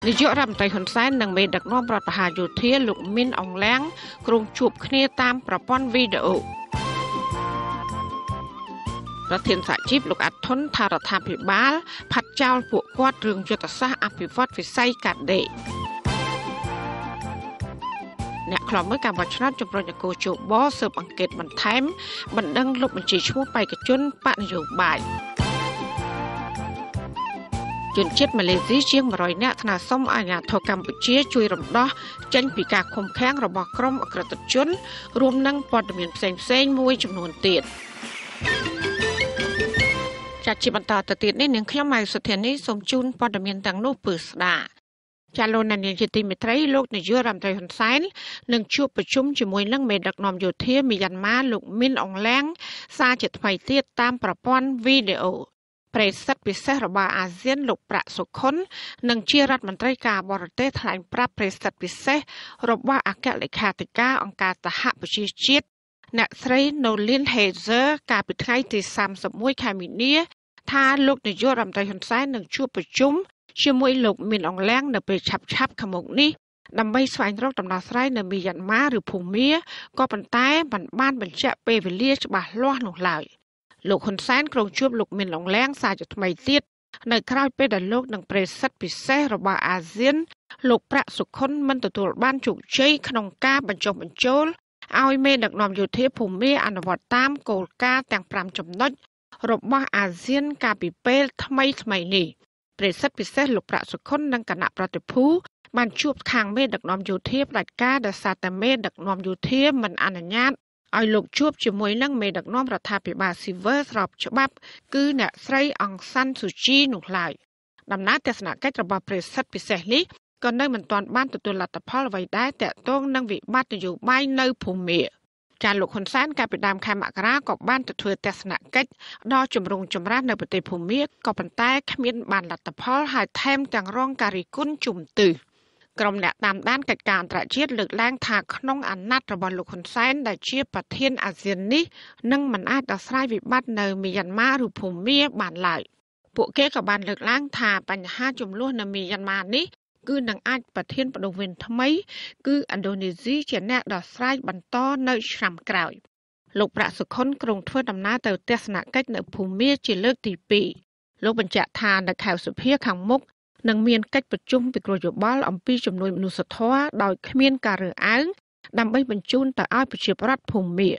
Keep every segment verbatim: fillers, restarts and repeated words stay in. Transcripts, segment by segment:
នាយករដ្ឋមន្ត្រីហ៊ុនសែននិងមេដឹកនាំរដ្ឋបហាយោធាលោកមីនអងឡាំងក្រុងជួបគ្នាតាមប្រព័ន្ធវីដេអូប្រធានសហជីពលោកអាត់ធុនថារដ្ឋាភិបាលផាត់ចោលពួកគាត់រឿងយុទ្ធសាស្ត្រអភិវឌ្ឍវិស័យកាត់ដេរអ្នកខ្លំមើលការបោះឆ្នោតជំរុញឲ្យគូជបស៊ើបអង្កេតបន្ថែមបណ្ដឹងលុបបញ្ជីឈ្មោះបេក្ខជនបកនយោបាយជនជាតិម៉ាឡេស៊ីជាងone hundredនាក់ថ្នាក់សុំអាជ្ញាធរកម្ពុជាជួយរំដោះចេញពីការឃុំឃាំងរបស់ក្រុមអក្រិតជនរួមនឹងព័ត៌មានផ្សេងៗមួយចំនួនទៀតចាត់ជាបន្តទៅទៀតនេះនាងខ្ញុំម៉ៃសុធានីសូមជូនព័ត៌មានទាំងនោះពឺស្ដាចាលោកនាយកទីមេត្រីលោកនាយករដ្ឋមន្ត្រីហ៊ុនសែននឹងជួបប្រជុំជាមួយនឹងមេដឹកនាំយោធាមីយ៉ាន់ម៉ាលោកមីនអងឡាំងសារជាថ្មីទៀតតាមប្រព័ន្ធវីដេអូប្រេសិតពិសេសរបស់អាស៊ានលោកប្រាក់សុខុននិងជារដ្ឋមន្ត្រីការបរទេសថ្លែងប្រាប់ប្រេសិតពិសេសរបស់អគ្គលេខាធិការអង្គការសហប្រជាជាតិអ្នកស្រី Noeleen Heyzer កាលពីថ្ងៃទីthirty-oneខែមីនាថាលោកនាយករដ្ឋមន្ត្រីហ៊ុនសែននឹងជួបប្រជុំជាមួយលោកមីនអងឡាំងនៅពេលឆាប់ឆាប់ខាងមុខនេះដើម្បីស្វែងរកដំណោះស្រាយនៅមីយ៉ាន់ម៉ាឬភូមាក៏ប៉ុន្តែមិនបានបញ្ជាក់ពេលវេលាច្បាស់លាស់នោះឡើយលោកហ៊ុនសែនក្រុងជួបលោកមីនអងឡាំងសារជាថ្មីទៀតនៅក្រៅពេលដែលលោកនឹងប្រេសិតពិសេសរបស់អាស៊ានលោកប្រាក់សុខុនមិនទទួលបានជោគជ័យក្នុងការបញ្ចុះបញ្ចូលឲ្យមេដឹកនាំយោធាភូមាអនុវត្តតាមគោលការណ៍ទាំងfiveចំណុចរបស់អាស៊ានកាលពីពេលថ្មីថ្មីនេះប្រេសិតពិសេសលោកប្រាក់សុខុននិងគណៈប្រតិភូបានជួបខាងមេដឹកនាំយោធាផ្ដាច់ការដោយសារតែមេដឹកនាំយោធាមិនអនុញ្ញាតឲ្យលោកជួបជាមួយនឹងមេដឹកនាំរដ្ឋាភិបាលស៊ីវិលស្របច្បាប់គឺអ្នកស្រីអង្សានស៊ូជីនោះឡើយដំណើរទស្សនកិច្ចរបស់ប្រេសិតពិសេសនេះក៏នៅមិនទាន់បានទទួលលទ្ធផលអ្វីដែរទាក់ទងនឹងវិបត្តិនយោបាយនៅភូមាចាលោកហ៊ុនសែនកាលពីដើមខែមករាក៏បានទៅធ្វើទស្សនកិច្ចដល់ជំរងចម្រើននៅប្រទេសភូមាក៏ប៉ុន្តែគ្មានបានលទ្ធផលហើយថែមទាំងរងការរិះគន់ជុំទិសក្រុមអ្នកតាមដានកិច្ចការអន្តរជាតិលើកឡើងថាក្នុងអាណត្តិរបស់លោកហ៊ុនសែនដែលជាប្រធានអាស៊ាននេះនឹងមិនអាចដោះស្រាយវិបត្តិនៅមីយ៉ាន់ម៉ាឬភូមាបានឡើយពួកគេក៏បានលើកឡើងថាបញ្ហាចំនួននៅមីយ៉ាន់ម៉ានេះគឺនឹងអាចប្រធានបដូវវេនថ្មីគឺឥណ្ឌូនេស៊ីជាអ្នកដោះស្រាយបន្តនៅឆ្នាំក្រោយលោកប្រាក់សុខុនក្រុងធ្វើដំណើរទៅទស្សនកិច្ចនៅភូមាជាលើកទីtwoលោកបញ្ជាក់ថានៅខែសុភាខាងមុខនឹងមានកិច្ចប្រជុំពិគ្រោះយោបល់អំពីជំនួយមនុស្សធម៌ដោយគ្មានការរើសអើងដើម្បីបញ្ជូនទៅឲ្យប្រជាពលរដ្ឋភូមា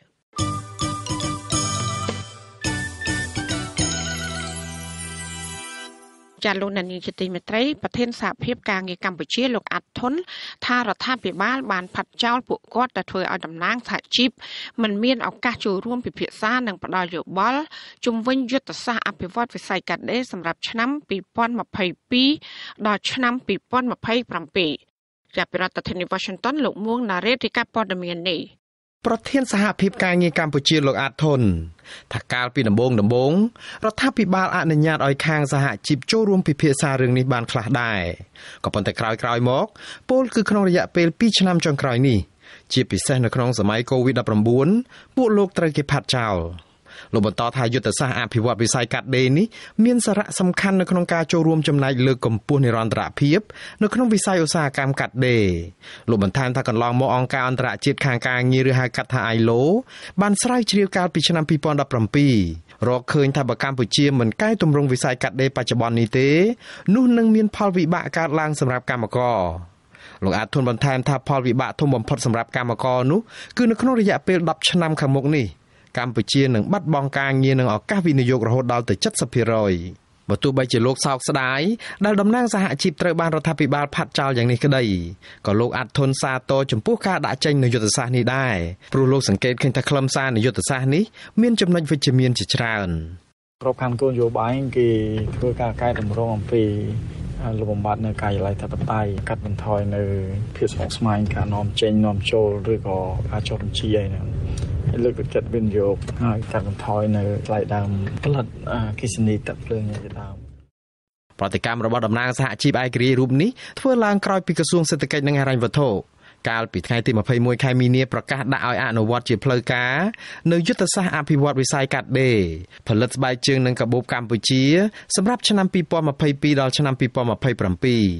ចាលោកនាយកទីមេត្រីប្រធានសហភាពការងារកម្ពុជាលោកអាត់ធុនថារដ្ឋាភិបាលបានផាត់ចោលពួកគាត់ដែលធ្វើឲ្យតំណាងសហជីពមិនមានឱកាសចូលរួមពិភាក្សានិងផ្ដល់យោបល់ជុំវិញយុទ្ធសាស្ត្រអភិវឌ្ឍវិស័យកាត់ដេរសម្រាប់ឆ្នាំtwenty twenty-twoដល់ឆ្នាំtwenty twenty-sevenចាប់ពីរដ្ឋធានី Washington លោកមួងណារ៉េតរាយការណ៍ព័ត៌មាននេះប្រធានសហភាពការងារកម្ពុជាលោកអាត់ធុនថាកាលពីដំបូងដំបូងរដ្ឋាភិបាលអនុញ្ញាតឲ្យខាងសហជីពចូលរួមពិភាក្សារឿងនេះបានខ្លះដែរក៏ប៉ុន្តែក្រោយៗមកពលគឺក្នុងរយៈពេលtwoឆ្នាំចុងក្រោយនេះជាពិសេសនៅក្នុងសម័យ COVID nineteen ពួកលោកត្រូវគេផាត់ចោលលោកបន្តថាយុទ្ធសាស្ត្រអភិវឌ្ឍវិស័យកាត់ដេរនេះមានសារៈសំខាន់នៅក្នុងការចូលរួមចំណែកលើកកម្ពស់និរន្តរភាពនៅក្នុងវិស័យឧស្សាហកម្មកាត់ដេរលោកបន្ថែមថាកន្លងមកអង្គការអន្តរជាតិខាងការងារឬហៅកាត់ថា I L O បានស្រាវជ្រាវកាលពីឆ្នាំtwenty seventeenរកឃើញថាបើកម្ពុជាមិនកែតម្រង់វិស័យកាត់ដេរបច្ចុប្បន្ននេះទេនោះនឹងមានផលវិបាកកើតឡើងសម្រាប់កម្មករលោកអាត់ធុនបន្ថែមថាផលវិបាកធំបំផុតសម្រាប់កម្មករនោះគឺនៅក្នុងរយៈពេលtenឆ្នាំខាងមុខនេះកម្ពុជានឹងបាត់បង់ការងារនិងឱកាសវិនិយោគរហូតដល់ទៅseventy percentបើទោះបីជាលោកសោកស្ដាយដែលតំណាងសហជីពត្រូវបានរដ្ឋាភិបាលផាត់ចោលយ៉ាងនេះក្តីក៏លោកអាត់ធុនសាទរចំពោះការដាក់ចេញនៃយុទ្ធសាស្ត្រនេះដែរព្រោះលោកសង្កេតឃើញថាខ្លឹមសារនៃយុទ្ធសាស្ត្រនេះមានចំណុចវិជ្ជមានជាច្រើនគ្រប់ខាងគោលនយោបាយគេធ្វើការកែតម្រង់អំពីលំបំបាត់នៅការិយាល័យធិបតេយ្យកាត់បន្ថយនៅភាពស្មុគស្មាញការនាំចេញនាំចូលឬក៏ការចុះបញ្ជីអីហ្នឹងលើកទឹកចិត្តវិនិយោគឲ្យកាត់បន្ថយនៅថ្លៃដើមផលិតអគ្គិសនីទឹកភ្លើងជាដើមប្រតិកម្មរបស់តំណាងសហជីពឯករាជ្យរូបនេះធ្វើឡើងក្រោយពីក្រសួងសេដ្ឋកិច្ចនិងហិរញ្ញវត្ថុកាលពីថ្ងៃទីtwenty-oneខែមីនាប្រកាសដាក់ឲ្យអនុវត្តជាផ្លូវការនៅយុទ្ធសាស្ត្រអភិវឌ្ឍវិស័យកាត់ដេរផលិតស្បែកជើងនិងកាបូបកម្ពុជាសម្រាប់ឆ្នាំtwenty twenty-twoដល់ឆ្នាំtwenty twenty-seven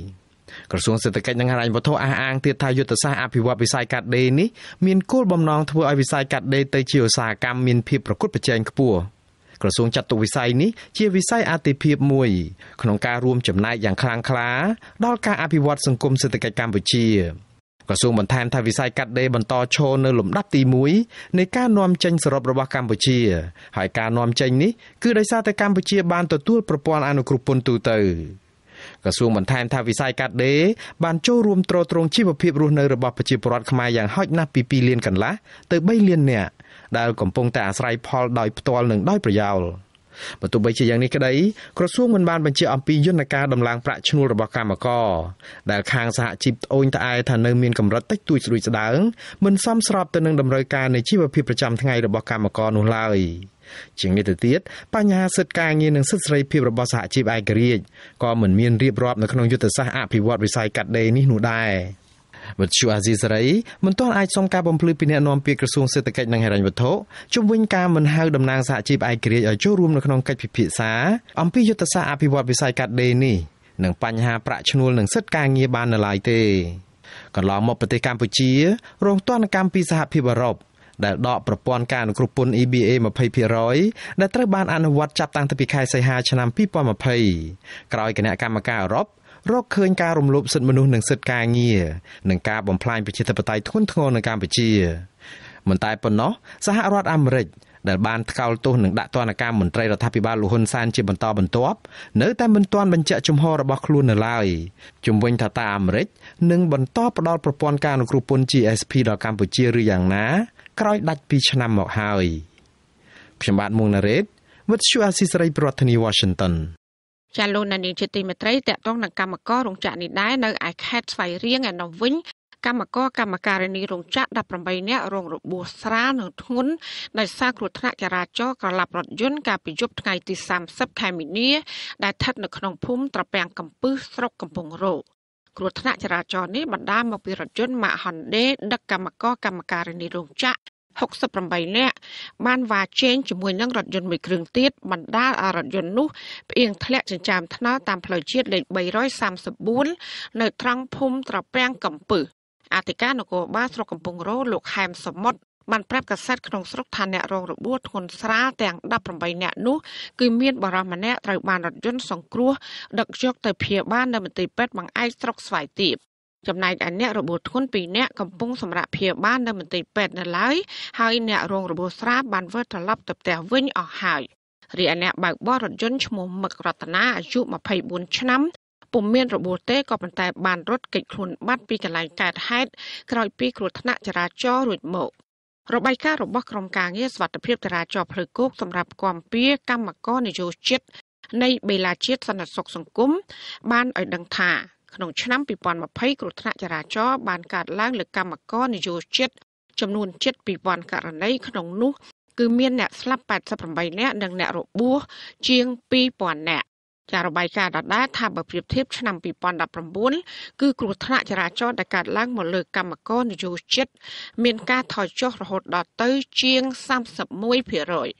ក្រសួងសេដ្ឋកិច្ចនិងហិរញ្ញវត្ថុអះអាងទៀតថាយុទ្ធសាស្ត្រអភិវឌ្ឍវិស័យកាត់ដេរនេះមានគោលបំណងធ្វើឲ្យវិស័យកាត់ដេរទៅជាឧស្សាហកម្មមានភាពប្រកួតប្រជែងខ្ពស់ក្រសួងចាត់ទុកវិស័យនេះជាវិស័យអាទិភាពមួយក្នុងការរួមចំណែកយ៉ាងខ្លាំងក្លាដល់ការអភិវឌ្ឍសង្គមសេដ្ឋកិច្ចកម្ពុជាក្រសួងបន្ថែមថាវិស័យកាត់ដេរបន្តឈរនៅលំដាប់ទីមួយនៃការនាំចេញសរុបរបស់កម្ពុជាហើយការនាំចេញនេះគឺដោយសារតែកម្ពុជាបានទទួលប្រព័ន្ធអនុគ្រោះពន្ធទូទៅក្រសួងបន្ថែមថាវិស័យកាត់ដេរបានចូលរួមទ្រទ្រង់ជីវភាពរស់នៅរបស់ប្រជាពលរដ្ឋខ្មែរយ៉ាងហោចណាស់ពីពីរលានកន្លះទៅបីលាននាក់ដែលកំពុងតែអាស្រ័យផលដោយផ្ទាល់និងដោយប្រយោលបើទោះបីជាយ៉ាងនេះក្តីក្រសួងមិនបានបញ្ជាក់អំពីយន្តការដំឡើងប្រាក់ឈ្នួលរបស់កម្មករដែលខាងសហជីពត្អូញត្អែថានៅមានកម្រិតតិចតួចស្រួចស្ដើងមិនសមស្របទៅនឹងតម្រូវការនៃជីវភាពប្រចាំថ្ងៃរបស់កម្មករនោះឡើយជាងនេះទៅទៀតបញ្ហាសិទ្ធិការងារនិងសិទ្ធិសេរីភាពរបស់សហជីពឯករាជ្យក៏មិនមានរៀបរាប់នៅក្នុងយុទ្ធសាស្ត្រអភិវឌ្ឍវិស័យកាត់ដេរនេះនោះដែរវិទ្យុអាស៊ីសេរីមិនទាន់អាចសុំការបំភ្លឺពីអ្នកនាំពាក្យក្រសួងសេដ្ឋកិច្ចនិងហិរញ្ញវត្ថុជុំវិញការមិនហៅតំណាងសហជីពឯករាជ្យឲ្យចូលរួមនៅក្នុងកិច្ចពិភាក្សាអំពីយុទ្ធសាស្ត្រអភិវឌ្ឍវិស័យកាត់ដេរនេះនិងបញ្ហាប្រាក់ឈ្នួលនិងសិទ្ធិការងារបាននៅឡើយទេកន្លងមកប្រទេសកម្ពុជារងទណ្ឌកម្មពីសហភាពអឺរ៉ុបដែលដកប្រព័ន្ធការអនុគ្រោះពន្ធ E B A ยี่สิบเปอร์เซ็นต์ ដែលត្រូវបានអនុវត្តចាប់តាំងពីខែសីហាឆ្នាំยี่สิบยี่สิบក្រោយគណៈកម្មការអឺរ៉ុបរកឃើញការរំលោភសិទ្ធិមនុស្សនិងសិទ្ធិការងារនិងការបំផ្លាញប្រជាធិបតេយ្យធ្ងន់ធ្ងរនៅកម្ពុជាមិនតែប៉ុណ្ណោះសហរដ្ឋអាមេរិកដែលបានថ្កោលទោសនិងដាក់ទណ្ឌកម្មមន្ត្រីរដ្ឋាភិបាលលោកហ៊ុនសែនជាបន្តបន្ទាប់នៅតែមិនទាន់បញ្ជាក់ជំហររបស់ខ្លួននៅឡើយជំវិញថាតើអាមេរិកនឹងបន្តផ្តល់ប្រព័ន្ធការអនុគ្រោះពន្ធ G S P ដល់កម្ពុជាឬយ៉ាងណាក្រោយដាច់ពីឆ្នាំមកហើយខ្ញុំបាទមុងណារ៉េតវិទ្យុអាស៊ីសេរីប្រធានាធិបតី Washington ចាលោកនានីជាទីមេត្រីតកតងនឹងកម្មកររោងចក្រនេះដែរនៅឯខេត្តស្វាយរៀងឯនោះវិញកម្មករកម្មការិនីរោងចក្រដប់ប្រាំបីនាក់រងរបួសស្រាលនិងធ្ងន់ដោយសារគ្រោះថ្នាក់ចរាចរណ៍ក្រឡាប់រថយន្តកាលពីយប់ថ្ងៃទីសាមសិបខែមីនាដែលស្ថិតនៅក្នុងភូមិត្រពាំងកំពឹសស្រុកកំពង់រោគ្រោះថ្នាក់ចរាចរណ៍នេះបណ្ដាលមកពីរថយន្ត Mack Hyundai ដឹកកម្មករកម្មការិនីរោងចក្រหกสิบแปดនាក់បានវ៉ាជែងជាមួយនឹងរថយន្តមួយគ្រឿងទៀតបណ្ដាលឲ្យរថយន្តនោះផ្អៀងធ្លាក់ចិញ្ចើមថ្នល់តាមផ្លូវជាតិលេខបីសាមបួននៅត្រង់ភូមិត្រពាំងកំពឹសអធិការនគរបាលស្រុកកំពង់រោលោកហែមសមុទ្របានប្រាប់កាសែតក្នុងស្រុកថាអ្នករងរបួសធ្ងន់ស្រាលទាំងដប់ប្រាំបីនាក់នោះគឺមានបរិសម្នាក់ត្រូវបានរថយន្តសង្គ្រោះដឹកយកទៅព្យាបាលនៅមន្ទីរពេទ្យបង្អែកស្រុកស្វាយទាបចំណែកឯអ្នករបួសធ្ងន់ពីរនាក់កំពុងសម្រាប់ព្យាបាលនៅមន្ទីរពេទ្យនៅឡើយហើយអ្នករងរបួសស្រាលបានវិលត្រឡប់ទៅផ្ទះវិញអស់ហើយរីឯអ្នកបើកបររថយន្តឈ្មោះមឹករតនាអាយុยี่สิบสี่ឆ្នាំពុំមានរបួសទេក៏ប៉ុន្តែបានរត់គេចខ្លួនបាត់ពីកន្លែងកើតហេតុក្រោយពីគ្រោះថ្នាក់ចរាចរណ៍រួចមករបាយការណ៍របស់ក្រុមការងារសុវត្ថិភាពចរាចរណ៍ផ្លូវគោកសម្រាប់គាំពៀកម្មករនយោជិតនៃបេឡាជាតិសន្តិសុខសង្គមបានឲ្យដឹងថាក្នុងឆ្នាំยี่สิบยี่สิบគ្រោះថ្នាក់ចរាចរណ៍បានកើតឡើងលើកម្មករនយោជិតចំនួនជិតពីរពាន់ករណីក្នុងនោះគឺមានអ្នកស្លាប់แปดสิบแปดនាក់និងអ្នករបួសជាងពីរពាន់នាក់ចាររបាយការណ៍ដដែលថាបើប្រៀបធៀបឆ្នាំยี่สิบสิบเก้าគឺគ្រោះថ្នាក់ចរាចរណ៍ដែលកើតឡើងមកលើកម្មករនយោជិតមានការថយចុះរហូតដល់ទៅជាងសាមសិបเปอร์เซ็นต์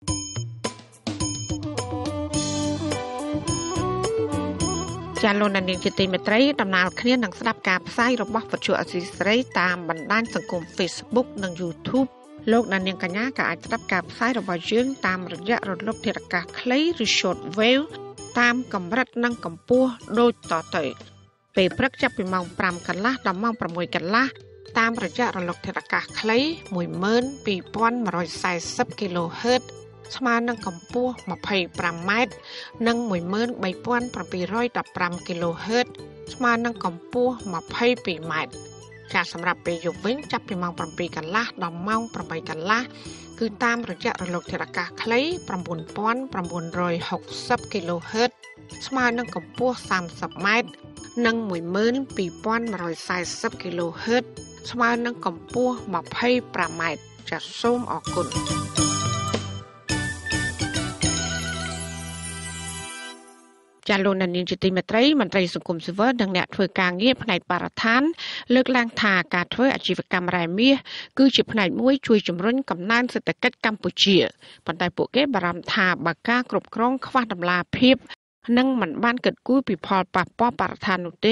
ចាលោកនាងជាទីមេត្រីដំណើរគ្នានឹងស្ដាប់ការផ្សាយរបស់វិទ្យុអសីស្រីតាមបណ្ដាញសង្គម Facebook និង YouTube លោកនាងកញ្ញាក៏អាចស្ដាប់ការផ្សាយរបស់យើងតាមរយៈរលកធាតុអាកាសខ្លីឬ Short Wave តាមកម្រិតនិងកម្ពស់ដូចតទៅពេលព្រឹកចាប់ពីម៉ោងប្រាំកន្លះដល់ម៉ោងប្រាំមួយកន្លះតាមរយៈរលកធាតុអាកាសខ្លី một nghìn hai trăm bốn mươi គីឡូហឺត ស្មើនឹងកម្ពស់ยี่สิบห้าម៉ែត្រនិង một nghìn ba trăm bảy mươi lăm គីឡូហឺត ស្មើនឹងកម្ពស់ยี่สิบสองម៉ែត្រចាសម្រាប់ពេលយប់វិញចាប់ពីម៉ោងប្រាំពីរកន្លះដល់ម៉ោងប្រាំបីកន្លះគឺតាមរយៈរលកធាតុអាកាសខ្លី chín nghìn chín trăm sáu mươi គីឡូហឺត ស្មើនឹងកម្ពស់សាមសិបម៉ែត្រនិង một nghìn hai trăm bốn mươi គីឡូហឺត ស្មើនឹងកម្ពស់ยี่สิบห้าម៉ែត្រចាសូមអរគុណចាលោកនានីជាទីមេត្រីមន្ត្រីសង្គមស៊ីវិលនិងអ្នកធ្វើការងារផ្នែកបរិស្ថានលើកឡើងថាការធ្វើអាជីវកម្មរ៉ែមាសគឺជាផ្នែកមួយជួយជំរុញកំណើនសេដ្ឋកិច្ចកម្ពុជាប៉ុន្តែពួកគេបារម្ភថាបើការគ្រប់គ្រងខ្វះតម្លាភាពនិងមិនបានគិតគូរពីផលប៉ះពាល់បរិស្ថាននោះទេ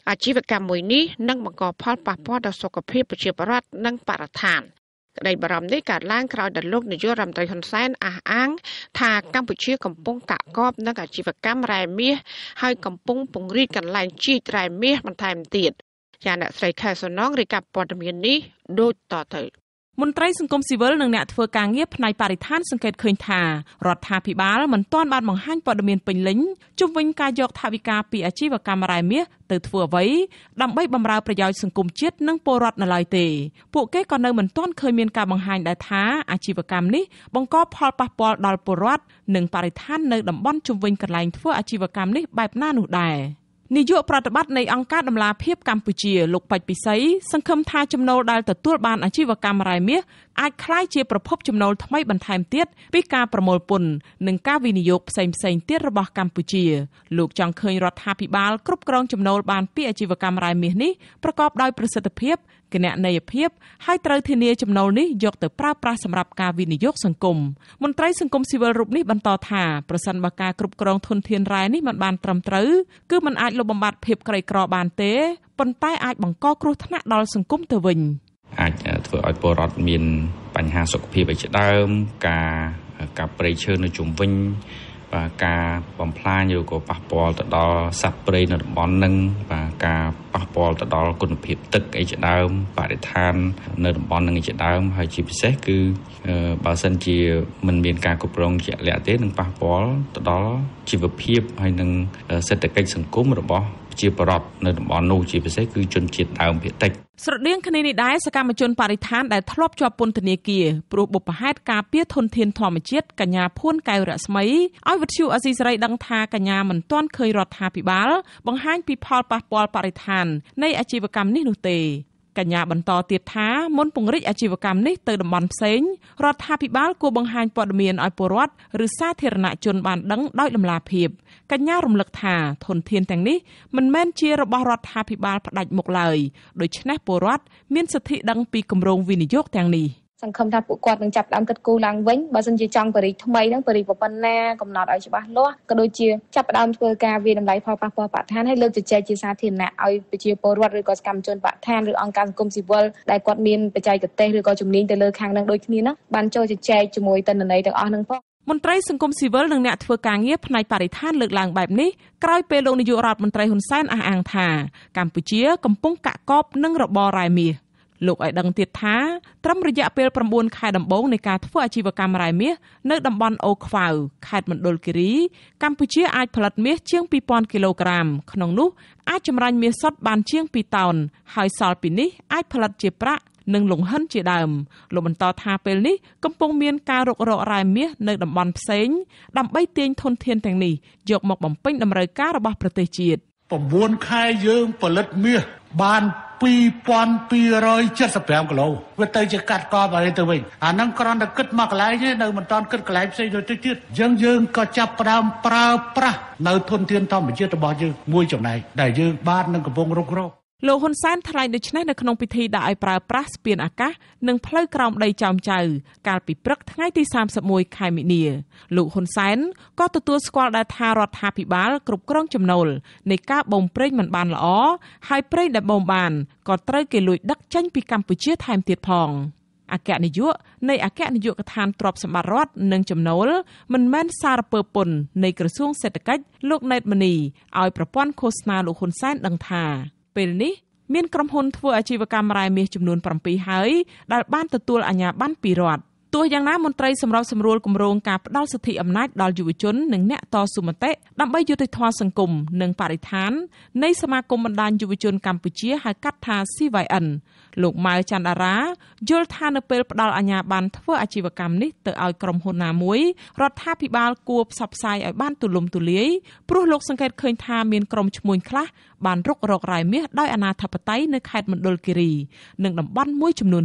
អាជីវកម្មមួយនេះនឹងបង្កផលប៉ះពាល់ដល់សុខភាពប្រជាពលរដ្ឋនិងបរិស្ថានក្តីបារម្ភនេះកើតឡើងក្រោយដែលលោកនាយករដ្ឋមន្ត្រីហ៊ុនសែនអះអាងថាកម្ពុជាកំពុងកាក់កបនឹងអាជីវកម្មរ៉ែមាសហើយកំពុងពង្រីកកន្លែងជីករ៉ែមាសបន្ថែមទៀតចាអ្នកស្រីខែសុណងរាយការណ៍ព័ត៌មាននេះដូចតទៅមន្ត្រីសង្គមស៊ីវិលនិងអ្នកធ្វើការងារផ្នែកបរិស្ថានសង្កេតឃើញថារដ្ឋាភិបាលមិនទាន់បានបង្ហាញព័ត៌មានពេញលេញជុំវិញការយកថវិកាពីអាជីវកម្មរ៉ែមាសទៅធ្វើអ្វីដើម្បីបម្រើប្រយោជន៍សង្គមជាតិនិងពលរដ្ឋនៅឡើយទេពួកគេក៏នៅមិនទាន់ឃើញមានការបង្ហាញដែរថាអាជីវកម្មនេះបង្កផលប៉ះពាល់ដល់ពលរដ្ឋនិងបរិស្ថាននៅតំបន់ជុំវិញកន្លែងធ្វើអាជីវកម្មនេះបែបណានោះដែរនាយកប្រតិបត្តិនៃអង្គការដំឡាភិបកម្ពុជាលោកពេជ្រពិសីសង្ឃឹមថាចំណូលដែលទទួលបានអាជីវកម្មរ៉ែមាសអាចក្លាយជាប្រភពចំណូលថ្មីបន្ថែមទៀតពីការប្រមូលពន្ធនិងការវិនិយោគផ្សេងៗទៀតរបស់កម្ពុជាលោកចង់ឃើញរដ្ឋាភិបាលគ្រប់គ្រងចំណូលបានពីអាជីវកម្មរ៉ែមាសនេះប្រកបដោយប្រសិទ្ធភាពគណនេយ្យភាពហើយត្រូវធានាចំណូលនេះយកទៅប្រើប្រាស់សម្រាប់ការវិនិយោគសង្គមមន្ត្រីសង្គមស៊ីវិលរូបនេះបន្តថាប្រសិនបើការគ្រប់គ្រងធនធានរ៉ែនេះមិនបានត្រឹមត្រូវគឺมันអាចលុបបំបាត់ភាពក្រីក្របានទេប៉ុន្តែអាចបង្កគ្រោះថ្នាក់ដល់សង្គមទៅវិញអាចធ្វើឲ្យពលរដ្ឋមានបញ្ហាសុខភាពឯជាដើមការកាប់ព្រៃឈើនៅជុំវិញបាទការបំផ្លាញឬក៏ប៉ះពាល់ទៅដល់សត្វព្រៃនៅតំបន់នឹងបាទការប៉ះពាល់ទៅដល់គុណភាពទឹកអីជាដើមបរិស្ថាននៅតំបន់នឹងជាដើមហើយជាពិសេសគឺបើសិនជាមិនមានការគ្រប់គ្រងជាក់លាក់ទេនឹងប៉ះពាល់ទៅដល់ជីវភាពហើយនឹងសេដ្ឋកិច្ចសង្គមរបស់ជាបរិបទនៅតំបន់នោះជាពិសេសគឺជនជាតិដើមភាគតិចស្រដៀងគ្នានេះដែរសកម្មជនបរិស្ថានដែលធ្លាប់ជាប់ពន្ធនាគារព្រោះបុព្វហេតុការពារធនធានធម្មជាតិកញ្ញាភួនកែវរស្មីឲ្យវិទ្យុអស៊ីសេរីដឹងថាកញ្ញាមិនទាន់ឃើញរដ្ឋាភិបាលបង្ហាញពីផលប៉ះពាល់បរិស្ថាននៃអាជីវកម្មនេះនោះទេកញ្ញាបន្តទៀតថាមុនពង្រីកអាជីវកម្មនេះទៅតំបន់ផ្សេងរដ្ឋាភិបាលគួរបង្ហាញព័ត៌មានឲ្យពលរដ្ឋឬសាធារណជនបានដឹងដោយតម្លាភាពកញ្ញារំលឹកថាធនធានទាំងនេះមិនមែនជារបស់រដ្ឋាភិបាលផ្ដាច់មុខឡើយដូច្នេះពលរដ្ឋមានសិទ្ធិដឹងពីគម្រោងវិនិយោគទាំងនេះសង្ឃឹមថាពួកគាត់នឹងចាប់ផ្ដើមគិតគូរឡើងវិញបើសិនជាចង់បរិយាថ្មីហ្នឹងបរិយាប៉ុណ្ណាកំណត់ឲ្យច្បាស់លាស់ក៏ដូចជាចាប់ផ្ដើមធ្វើការវិតម្លៃផលប៉ះពាល់បរិស្ថានហើយលើកជជែកជាសាធារណៈឲ្យប្រជាពលរដ្ឋឬក៏សកម្មជនបរិស្ថានឬអង្គការសង្គមស៊ីវិលដែលគាត់មានបច្ចេកទេសឬក៏ជំនាញទៅលើខាងហ្នឹងដូចគ្នាហ្នឹងបានចូលជជែកជាមួយទិន្នន័យទាំងអស់ហ្នឹងផងមន្ត្រីសង្គមស៊ីវិលនិងអ្នកធ្វើការងារផ្នែកបរិស្ថានលើកឡើងបែបនេះក្រោយពេលលោកនាយករដ្ឋមន្ត្រីហ៊ុនសែនអះអាងថាកម្ពុជាកំពុងកាក់កបនឹងរបររ៉ែមាសលោកឲ្យដឹងទៀតថាត្រឹមរយៈពេល៩ខែដំបូងនៃការធ្វើអាជីវកម្មរ៉ែមាសនៅតំបន់អូខ្វៅខេត្តមណ្ឌលគិរីកម្ពុជាអាចផលិតមាសជាងពីរពាន់គីឡូក្រាមក្នុងនោះអាចចម្រាញ់មាសសុទ្ធបានជាងពីរតោនហើយសល់ពីនេះអាចផលិតជាប្រាក់និងលង្ហិនជាដើមលោកបន្តថាពេលនេះកំពុងមានការរុករករ៉ែមាសនៅតំបន់ផ្សេងដើម្បីទាញធនធានទាំងនេះយកមកបំពេញតម្រូវការរបស់ប្រទេសជាតិ៩ខែយើងផលិតមាសបានពីរពាន់ពីររយเจ็ดสิบห้าគីឡូវាទៅជាកាត់កបអីទៅវិញអាហ្នឹងគ្រាន់តែគិតមកកន្លែងទេនៅមិនតាន់គិតកន្លែងផ្សេងទៅទៀតអញ្ចឹងយើងក៏ចាប់ផ្ដើមប្រើប្រាស់នៅធនធានធម្មជាតិរបស់យើងមួយចំណែកដែលយើងបាននឹងកំពុងរុករកលោកហ៊ុនសែនថ្លែងដូចនេះនៅក្នុងពិធីដាក់ឲ្យប្រើប្រាស់ស្ពានអាកាសនិងផ្លូវក្រោមដីចោមចៅកាលពីព្រឹកថ្ងៃទីសាមសិបមួយខែមិនិនាលោកហ៊ុនសែនក៏ទទួលស្គាល់ដែរថារដ្ឋាភិបាលគ្រប់គ្រងចំណូលនៃការបូមប្រេងមិនបានល្អហើយប្រេងដែលបូមបានក៏ត្រូវគេលួចដឹកចេញពីកម្ពុជាថែមទៀតផងអគ្គនាយកនៃអគ្គនាយកដ្ឋានទ្រព្យសម្បត្តិរដ្ឋនិងចំណូលមិនមែនសារពើពន្ធនៃក្រសួងសេដ្ឋកិច្ចលោកណេតម៉ានីឲ្យប្រព័ន្ធឃោសនាលោកហ៊ុនសែនដឹងថាពេលនេះមានក្រុមហ៊ុនធ្វើអាជីវកម្មរ៉ែមាសចំនួនប្រាំពីរហើយដែលបានទទួលអាជ្ញាប័ណ្ណពីរដ្ឋទោះយ៉ាងណាមន្ត្រីសម្របសម្រួលគម្រោងការផ្ដល់សិទ្ធិអំណាចដល់យុវជននិងអ្នកតស៊ូមតិដើម្បីយុត្តិធម៌សង្គមនិងបរិស្ថាននៃសមាគមបណ្ដាញយុវជនកម្ពុជាហៅកាត់ថា C Y N លោកម៉ៅច័ន្ទអារាយល់ថានៅពេលផ្ដល់អាជ្ញាប័ណ្ណធ្វើអាជីវកម្មនេះទៅឲ្យក្រុមហ៊ុនណាមួយរដ្ឋាភិបាលគួរផ្សព្វផ្សាយឲ្យបានទូលំទូលាយព្រោះលោកសង្កេតឃើញថាមានក្រុមឈ្មួញខ្លះបានរុករករ៉ែមាសដោយអនាធិបតេយ្យនៅខេត្តមណ្ឌលគិរីនិងតំបន់មួយចំនួនទៀត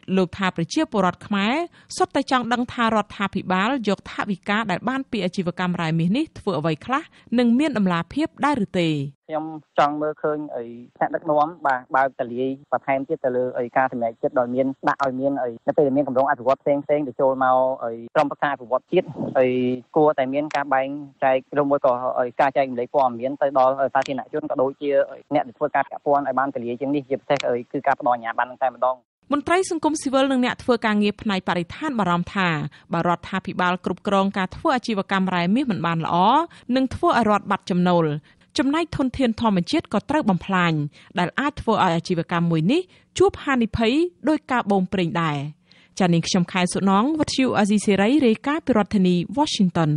លោកថាប្រជាពលរដ្ឋខ្មែរសុទ្ធតែចង់ដឹងថារដ្ឋាភិបាលយកថវិកាដែលបានពីអាជីវកម្មរ៉ែមាសនេះធ្វើអ្វីខ្លះនិងមានដំណាភាពដែរឬទេខ្ញុំចង់មើលឃើញអីថ្នាក់ដឹកនាំបាទបើកតលាយបន្ថែមទៀតទៅលើអីការសម្រេចចិត្តដោយមានដាក់ឲ្យមានអីនៅពេលមានគម្រោងអភិវឌ្ឍផ្សេងផ្សេងទៅចូលមកអីក្រុមប្រឹក្សាអភិវឌ្ឍជាតិអីគួរតែមានការបែងចែកឬមួយក៏ការចែករំលែកព័ត៌មានទៅដល់សាធារណជនក៏ដូចជាអ្នកដែលធ្វើការពាក់ព័ន្ធឲ្យបានតលាយជាងនេះជាពិសេសគឺការផ្ដល់អាជ្ញាប័ណ្ណតែម្ដងមន្ត្រីសង្គមស៊ីវិលនិងអ្នកធ្វើការងារផ្នែកបរិស្ថានបារម្ភថាបើរដ្ឋាភិបាលគ្រប់គ្រងការធ្វើអាជីវកម្មរ៉ែមាសមិនបានល្អនឹងធ្វើឲ្យរដ្ឋបាត់ចំណូលចំណែកធនធានធម្មជាតិក៏ត្រូវបំផ្លាញដែលអាចធ្វើឲ្យអាជីវកម្មមួយនេះជួបហានិភ័យដោយការបូមប្រេងដែរចា៎នាងខ្ញុំខែសុណងវັດឈូអាស៊ីសេរីរាយការណ៍ពីរដ្ឋធានី Washington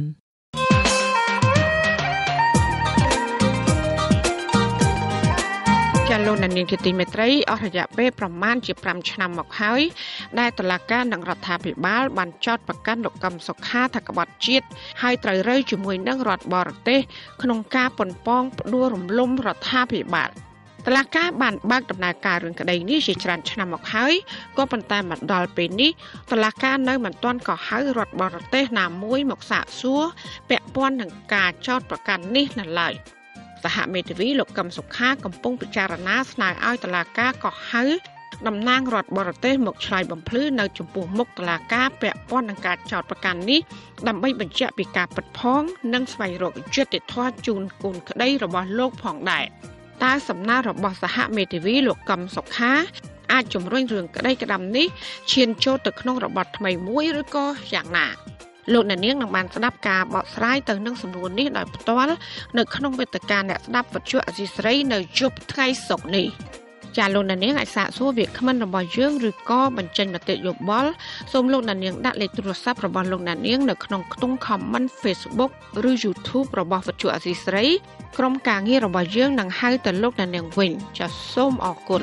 ចាលោកនាងជាទីមេត្រីអស់រយៈពេលប្រមាណជាប្រាំឆ្នាំមកហើយដែលតុលាការនិងរដ្ឋាភិបាលបានចោទប្រកាន់លោកកឹមសុខាថាក្បត់ជាតិហើយត្រូវរើជាមួយនឹងរដ្ឋបរទេសក្នុងការប៉ុនប៉ងផ្ដួលរំលំរដ្ឋាភិបាលតុលាការបានបើកដំណើរការរឿងក្តីនេះជាច្រើនឆ្នាំមកហើយក៏ប៉ុន្តែមកដល់ពេលនេះតុលាការនៅមិនទាន់ក៏ហៅរដ្ឋបរទេសណាមួយមកសាកសួរពាក់ព័ន្ធនឹងការចោទប្រកាន់នេះនៅឡើយសហមេធាវីលោកកឹមសុខាកំពុងពិចារណាស្នើឲ្យតុលាការកោះហៅតំណាងរដ្ឋបរទេសមកឆ្លើយបំភ្លឺនៅចំពោះមុខតុលាការពាក់ព័ន្ធនឹងការចោទប្រកាន់នេះដើម្បីបញ្ជាក់ពីការពិតផងនិងស្វែងរកយុត្តិធម៌ជូនកូនក្តីរបស់លោកផងដែរតើសំណើរបស់សហមេធាវីលោកកឹមសុខាអាចជំរុញរឿងក្តីក្តាំនេះឈានចូលទៅក្នុងរបបថ្មីមួយឬក៏យ៉ាងណាលោកអ្នកនាងនឹងបានស្ដាប់ការបកស្រាយទៅនឹងសំណួរនេះដោយផ្ទាល់នៅក្នុងវេទិកាអ្នកស្ដាប់វិទ្យុអសីស្រីនៅយប់ថ្ងៃសុក្រនេះចាលោកអ្នកនាងអាចសាកសួរវាគ្មិនរបស់យើងឬក៏បញ្ចេញមតិយោបល់សូមលោកអ្នកនាងដាក់លេខទូរស័ព្ទរបស់លោកអ្នកនាងនៅក្នុងខ្ទង់ comment Facebook ឬ YouTube របស់វិទ្យុអសីស្រីក្រុមការងាររបស់យើងនឹងហៅទៅលោកអ្នកនាងវិញចាសូមអរគុណ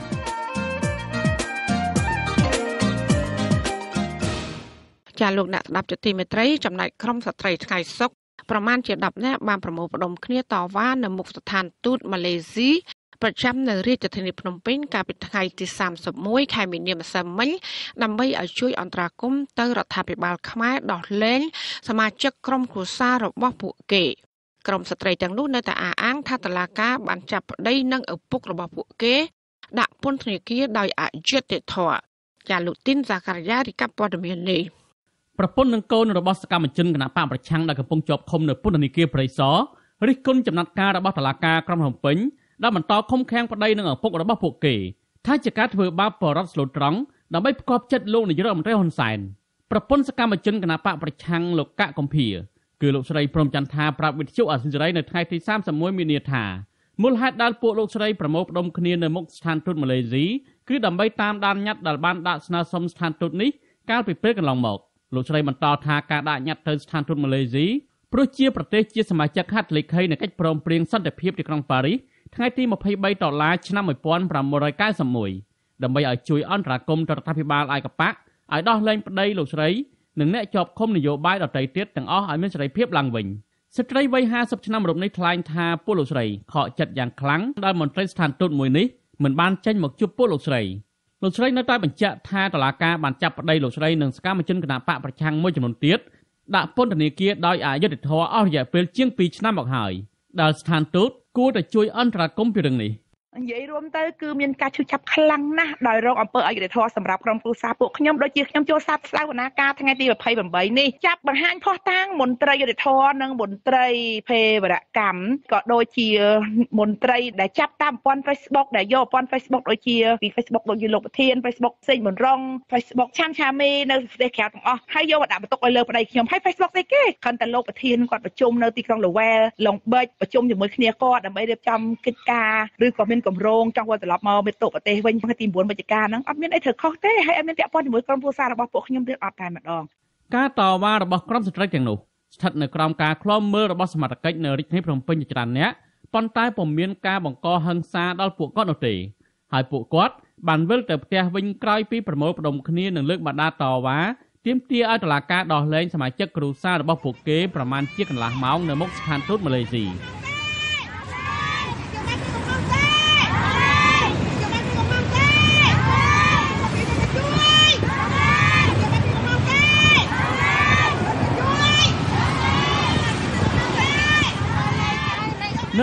ចាលោកអ្នកស្ដាប់ជាទីមេត្រីចំណែកក្រុមស្ត្រីថ្ងៃសុក្រប្រមាណជាដប់នាក់បានប្រមូលផ្ដុំគ្នាតវ៉ានៅមុខស្ថានទូតម៉ាឡេស៊ីប្រចាំនៅរាជធានីភ្នំពេញកាលពីថ្ងៃទីសាមសិបមួយខែមីនាម្សិលមិញដើម្បីឲ្យជួយអន្តរាគមន៍ទៅរដ្ឋាភិបាលខ្មែរដោះលែងសមាជិកក្រុមគ្រួសាររបស់ពួកគេក្រុមស្ត្រីទាំងនោះនៅតែអះអាងថាតុលាការបានចាប់ប្តីនិងឪពុករបស់ពួកគេដាក់ពន្ធនាគារដោយអយុត្តិធម៌ចាលោកទីនសាការីយ៉ារីកាព័ត៌មាននេះប្រពន្ធនិងកូនរបស់សកម្មជនគណបកប្រឆាំងដែលកំពុងជាប់ឃុំនៅពន្ធនាគារព្រៃសររិះគន់ចំណាត់ការរបស់តុលាការក្រុងភ្នំពេញដែលបន្តឃុំឃាំងប្តីនិងឪពុករបស់ពួកគេថាជាការធ្វើបាបបរិបទស្លូតត្រង់ដើម្បីផ្គប់ចិត្តលោកនាយករដ្ឋមន្ត្រីហ៊ុនសែនប្រពន្ធសកម្មជនគណបកប្រឆាំងលោកកកកំភៀគឺលោកស្រីព្រំចន្ទថាប្រាប់វិទ្យុអាស៊ីសេរីនៅថ្ងៃទីសាមសិបមួយមីនាថាមូលហេតុដែលពួកលោកស្រីប្រមូលផ្ដុំគ្នានៅមុខស្ថានទូតម៉ាឡេស៊ីគឺដើម្បីតាមដានញត្តិដែលបានដាក់ស្នើសុំស្ថានទូតនេះកាលពីពេលកន្លងមកលោកស្រីបន្តថាការដាក់ញត្តិទៅស្ថានទូតម៉ាឡេស៊ីព្រោះជាប្រទេសជាសមាជិកហត្ថលេខីនៃកិច្ចព្រមព្រៀងសន្តិភាពទីក្រុងប៉ារីសថ្ងៃទីម្ភៃបីដុល្លារឆ្នាំmột nghìn chín trăm chín mươi mốtដើម្បីឲ្យជួយអន្តរាគមន៍ទៅរដ្ឋាភិបាលឯកបកឲ្យដោះលែងប្តីលោកស្រីនិងអ្នកជាប់ឃុំនយោបាយដទៃទៀតទាំងអស់ឲ្យមានសេរីភាពឡើងវិញស្ត្រីវ័យห้าสิบឆ្នាំរូបនេះថ្លែងថាពួកលោកស្រីខកចិត្តយ៉ាងខ្លាំងដែលមន្ត្រីស្ថានទូតមួយនេះមិនបានចេញមកជួបពួកលោកស្រីលោកស្រីនៅតែបញ្ជាក់ថាតុលាការបានចាប់ប្តីលោកស្រីនិងសកម្មជនគណបកប្រឆាំងមួយចំនួនទៀតដាក់ពន្ធនាគារដោយអយុត្តិធម៌អស់រយៈពេលជាងពីរឆ្នាំមកហើយដែលស្ថានទូតគួរតែជួយអន្តរាគមន៍ពីរឿងនេះនិយាយរួមទៅគឺមានការឈឺចាប់ខ្លាំងណាស់ដោយរងអំពើអយុត្តិធម៌សម្រាប់ក្រុមគ្រួសារពួកខ្ញុំដូចជាខ្ញុំចូលសាកស្ដាប់ដំណើរការថ្ងៃទីម្ភៃប្រាំបីនេះចាប់បង្ហាញភស្តុតាងមន្ត្រីយុត្តិធម៌និងមន្ត្រីភេរវកម្មក៏ដូចជាមន្ត្រីដែលចាប់តាមប្រព័ន្ធ Facebook ដែលយកប្រព័ន្ធ Facebook ដូចជាពី Facebook ដូចជាលោកប្រធាន Facebook សេងមុនរង Facebook ឆាន់ឆាមេនៅប្រទេសក្រៅទាំងអស់ហើយយកមកដាក់បន្ទុកឲ្យលើប្តីខ្ញុំហើយ Facebook ស្អីគេគ្រាន់តែលោកប្រធានគាត់ប្រជុំនៅទីក្រុង Lowell ឡុងប៊ិចប្រជុំជាមួយគ្នាគាត់ដើម្បីរៀបចំកិច្ចការឬក៏មានគម្រោងចង់វិលត្រឡប់មកមេតុប្រទេសវិញថ្ងៃទី៩វិច្ឆិកាហ្នឹងអត់មានអីត្រូវខុសទេហើយអត់មានពាក់ព័ន្ធជាមួយក្រុមគ្រួសាររបស់ពួកខ្ញុំទេអត់តែម្ដងការតវ៉ារបស់ក្រុមស្ត្រីទាំងនោះស្ថិតនៅក្រោមការឃ្លាំមើលរបស់សមត្ថកិច្ចនៅរាជធានីភ្នំពេញជាច្រើនអ្នកប៉ុន្តែពុំមានការបង្កហិង្សាដល់ពួកគាត់នោះទេហើយពួកគាត់បានវិលទៅផ្ទះវិញក្រោយពីប្រមូលផ្ដុំគ្នានឹងលើកបដាតវ៉ាទាមទារឲ្យតុលាការដោះលែងសមាជិកគ្រួសាររបស់ពួកគេប្រមាណជាកន្លះម៉ោងនៅមុខស្ថានទូតម៉ាឡេស៊ី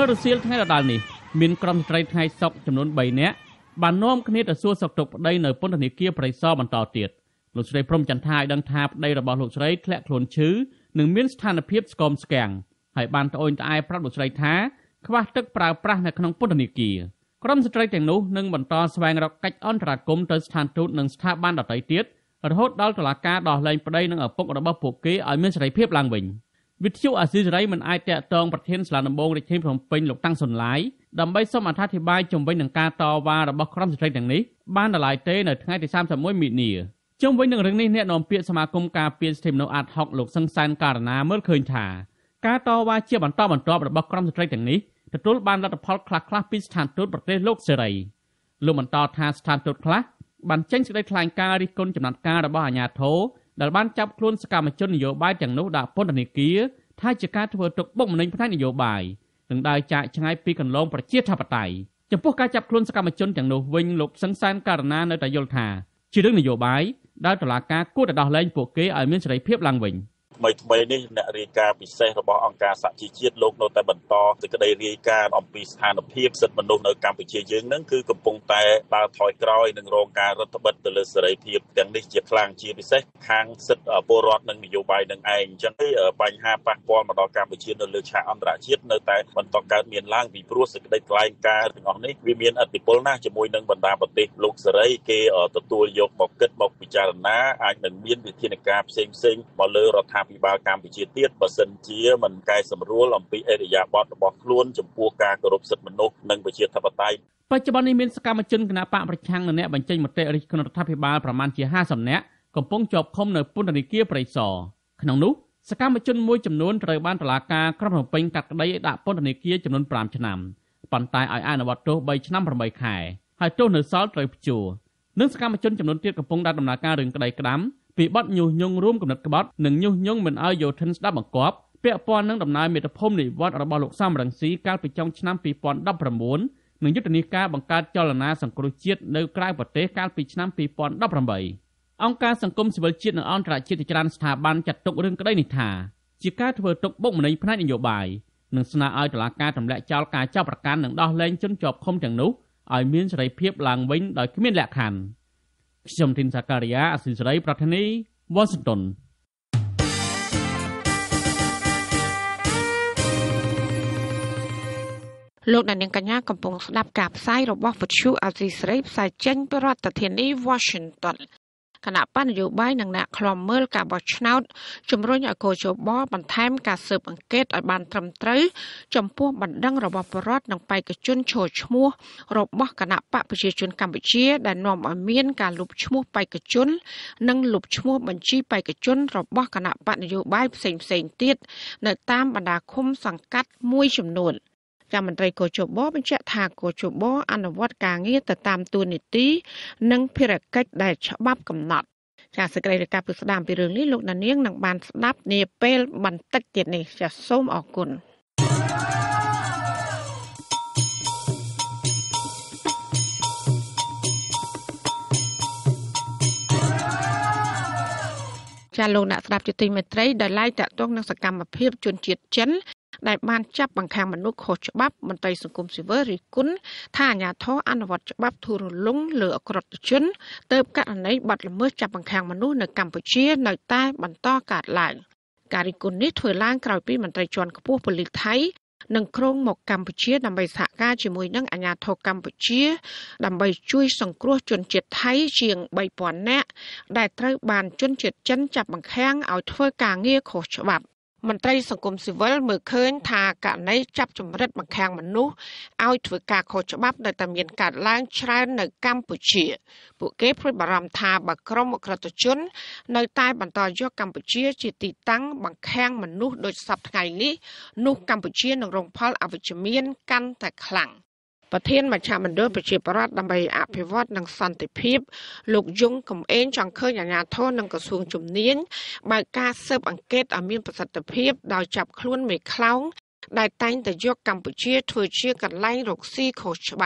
រសៀលថ្ងៃដដែលនេះមានក្រុមស្ត្រីថ្ងៃសុកចំនួនបីនាក់បាននាំគ្នាទៅសួរសុខទុក្ខប្តីនៅពន្ធនាគារព្រៃសរបន្តទៀតលោកស្រីព្រំចន្ទថាឲ្យដឹងថាប្តីរបស់លោកស្រីធ្លាក់ខ្លួនឈឺនិងមានស្ថានភាពស្គមស្គាំងហើយបានត្អូញត្អែប្រាប់លោកស្រីថាខ្វះទឹកប្រើប្រាស់នៅក្នុងពន្ធនាគារក្រុមស្ត្រីទាំងនោះនឹងបន្តស្វែងរកកិច្ចអន្តរាគមន៍ទៅស្ថានទូតនិងស្ថាប័នដទៃទៀតរហូតដល់តុលាការដោះលែងប្តីនិងឪពុករបស់ពួកគេឲ្យមានសេរីភាពឡើងវិញវិទ្យុអាស៊ីសេរីមិនអាចតាក់ទងប្រធានសាលាដំបងរាជធានីភ្នំពេញលោកតាំងសុនឡាយដើម្បីសូមអធិប្បាយជុំវិញនឹងការតវ៉ារបស់ក្រុមស្ត្រីទាំងនេះបានដល់ឡើយទេនៅថ្ងៃទីសាមសិបមួយមីនាជុំវិញនឹងរឿងនេះអ្នកនាំពាក្យសមាគមការពារសិទ្ធិមនុស្សអាតហុកលោកសឹងសានករណាមើលឃើញថាការតវ៉ាជាបន្តបន្ទាប់របស់ក្រុមស្ត្រីទាំងនេះទទួលបានលទ្ធផលខ្លះៗពីស្ថានទូតប្រទេសលោកសេរីលោកបន្តថាស្ថានទូតខ្លះបានចេញសេចក្តីថ្លែងការណ៍រិះគន់ចំណាត់ការរបស់អាជ្ញាធរដែលបានចាប់ខ្លួនសកម្មជននយោបាយទាំងនោះដាក់ពន្ធនាគារថាជាការធ្វើទុកបុកម្នេញផ្នែកនយោបាយនិងដើរចាកឆ្ងាយពីគន្លងប្រជាធិបតេយ្យចំពោះការចាប់ខ្លួនសកម្មជនទាំងនោះវិញលោកសឹងសានករណានៅតែយល់ថាជារឿងនយោបាយដែលតុលាការគួរតែដោះលែងពួកគេឲ្យមានសេរីភាពឡើងវិញថ្មីថ្មីនេះអ្នករាយការណ៍ពិសេសរបស់អង្គការសហជីវជាតិលោកនៅតែបន្តសេចក្តីរាយការណ៍អំពីស្ថានភាពសិទ្ធិមនុស្សនៅកម្ពុជាយើងនឹងគឺកំពុងតែដើរថយក្រោយនិងរងការរឹតបន្តឹងទៅលើសេរីភាពទាំងនេះជាខ្លាំងជាពិសេសខាងសិទ្ធិពលរដ្ឋនិងនយោបាយនឹងឯងអញ្ចឹងបញ្ហាប៉ះពាល់មកដល់កម្ពុជានៅលើឆាកអន្តរជាតិនៅតែបន្តកើតមានឡើងពីព្រោះសេចក្តីថ្លែងការណ៍ទាំងអស់នេះវាមានឥទ្ធិពលណាស់ជាមួយនឹងបណ្ដាប្រទេសលោកសេរីគេទទួលយកមកគិតមកពិចារណាអាចនឹងមានវិធានការផ្សេងផ្សេងមកលើរដ្ឋាភិបាលកម្ពុជាទៀតបើសិនជាមិនកែសម្រួលអំពីអរិយាប័ត្ររបស់ខ្លួនចំពោះការគោរពសិទ្ធិមនុស្សនិងប្រជាធិបតេយ្យបច្ចុប្បន្ននេះមានសកម្មជនគណបកប្រឆាំងនិងអ្នកបញ្ចេញមតិរិះគន់រដ្ឋាភិបាលប្រមាណជាហាសិបនាក់កំពុងជាប់ឃុំនៅពន្ធនាគារព្រៃសរក្នុងនោះសកម្មជនមួយចំនួនត្រូវបានតុលាការក្រុងភ្នំពេញកាត់ក្តីដាក់ពន្ធនាគារចំនួនប្រាំឆ្នាំប៉ុន្តែឲ្យអនុវត្តទោសបីឆ្នាំប្រាំបីខែហើយទោសនៅសល់ត្រូវព្យួរនិងសកម្មជនចំនួនទៀតកំពុងដាក់ដំណើរការរឿងក្តីក្តាំពីបទញុះញង់រួមគំនិតក្បត់និងញុះញង់មិនឲ្យយោធិនស្ដាប់បង្គាប់ពាក់ព័ន្ធនឹងដំណើរមេត្តាភូមិនិវត្តរបស់លោកសំរងស៊ីកាលពីចុងឆ្នាំពីរពាន់ដប់ប្រាំបួននិងយុទ្ធនាការបង្កើតចលនាសង្គ្រោះជាតិនៅក្រៅប្រទេសកាលពីឆ្នាំពីរពាន់ដប់ប្រាំបីអង្គការសង្គមស៊ីវិលជាតិនិងអន្តរជាតិជាច្រើនស្ថាប័នចាត់ទុករឿងក្តីនេះថាជាការធ្វើទុកបុកម្នេញផ្នែកនយោបាយនិងស្នើឲ្យតុលាការទម្លាក់ចោលការចាប់ប្រកាន់និងដោះលែងជនជាប់ឃុំទាំងនោះឲ្យមានសេរីភាពឡើងវិញដោយគ្មានលក្ខខណ្ឌខ្ញុំធីនសាការីយ៉ាអសិលសេរីប្រធានីវ៉ាស៊ីនតោនលោកអ្នកនាងកញ្ញាកំពុងស្ដាប់ការផ្សាយរបស់វិទ្យុអាស៊ីសេរីផ្សាយចេញពីរដ្ឋធានី Washington គណៈបញ្ញយោបាយនិងអ្នកខ្លំមើលការបោះឆ្នោតជំរុញឲ្យកោជបបន្ថែមការស៊ើបអង្កេតឲ្យបានត្រឹមត្រូវចំពោះបណ្ដឹងរបស់ប្រជាពលរដ្ឋនិងបេក្ខជនចូលឈ្មោះរបស់គណៈបកប្រជាជនកម្ពុជាដែលនាំឲ្យមានការលុបឈ្មោះបេក្ខជននិងលុបឈ្មោះបញ្ជីបេក្ខជនរបស់គណៈបកនយោបាយផ្សេងៗទៀតនៅតាមបណ្ដាឃុំសង្កាត់មួយចំនួនរដ្ឋមន្ត្រីកោជបបញ្ជាក់ថាកោជបអនុវត្តការងារទៅតាមតួនាទីនិងភារកិច្ចដែលច្បាប់កំណត់ចាសសេចក្តីរាយការណ៍ពីស្ដាមពីរឿងនេះលោកដានៀងនឹងបានស្ដាប់នាពេលបន្តិចទៀតនេះចាសសូមអរគុណចាលោកអ្នកស្ដាប់ជាទីមេត្រីដែលឡាយតាក់ទងនឹងសកម្មភាពជនជាតិចិនដែលបានចាប់បង្ខាំមនុស្សខុសច្បាប់មន្ត្រីសង្គមស៊ីវិលរិះគន់ថាអាជ្ញាធរអនុវត្តច្បាប់ធូររលុងលើអក្រិតជនទើបករណីបាត់ល្មើសចាប់បង្ខាំមនុស្សនៅកម្ពុជានៅតែបន្តកើតឡើងការរិះគន់នេះធ្វើឡើងក្រោយពីមន្ត្រីជាន់ខ្ពស់ប៉ូលីសថៃនិងក្រុងមកកម្ពុជាដើម្បីសហការជាមួយនឹងអាជ្ញាធរកម្ពុជាដើម្បីជួយសង្គ្រោះជនជាតិថៃជាងបីពាន់នាក់ដែលត្រូវបានជនជាតិចិនចាប់បង្ខាំងឲ្យធ្វើការងារខុសច្បាប់មន្ត្រីសង្គមស៊ីវិលមើលឃើញថាករណីចាប់ចម្រិតបង្ខាំងមនុស្សឲ្យធ្វើការខុសច្បាប់នៅតែមានកើតឡើងច្រើននៅកម្ពុជាពួកគេព្រួយបារម្ភថាបើក្រុមអក្រិតជននៅតែបន្តយកកម្ពុជាជាទីតាំងបង្ខាំងមនុស្សដោយសពថ្ងៃនេះនោះកម្ពុជានឹងរងផលអវិជ្ជមានកាន់តែខ្លាំងប្រធានមជ្ឈមណ្ឌលប្រជាប្រដ្ឋដើម្បីអភិវឌ្ឍនិងសន្តិភាពលោកយងកំឯងចង់ឃើញអាជ្ញាធរនិងក្រសួងជំនាញបើកការស៊ើបអង្កេតឲ្យមានប្រសិទ្ធភាពដោយចាប់ខ្លួនមេខ្លោងដែលតែងតែយកកម្ពុជាធ្វើជាកន្លែងរកស៊ីខុសច្បាប់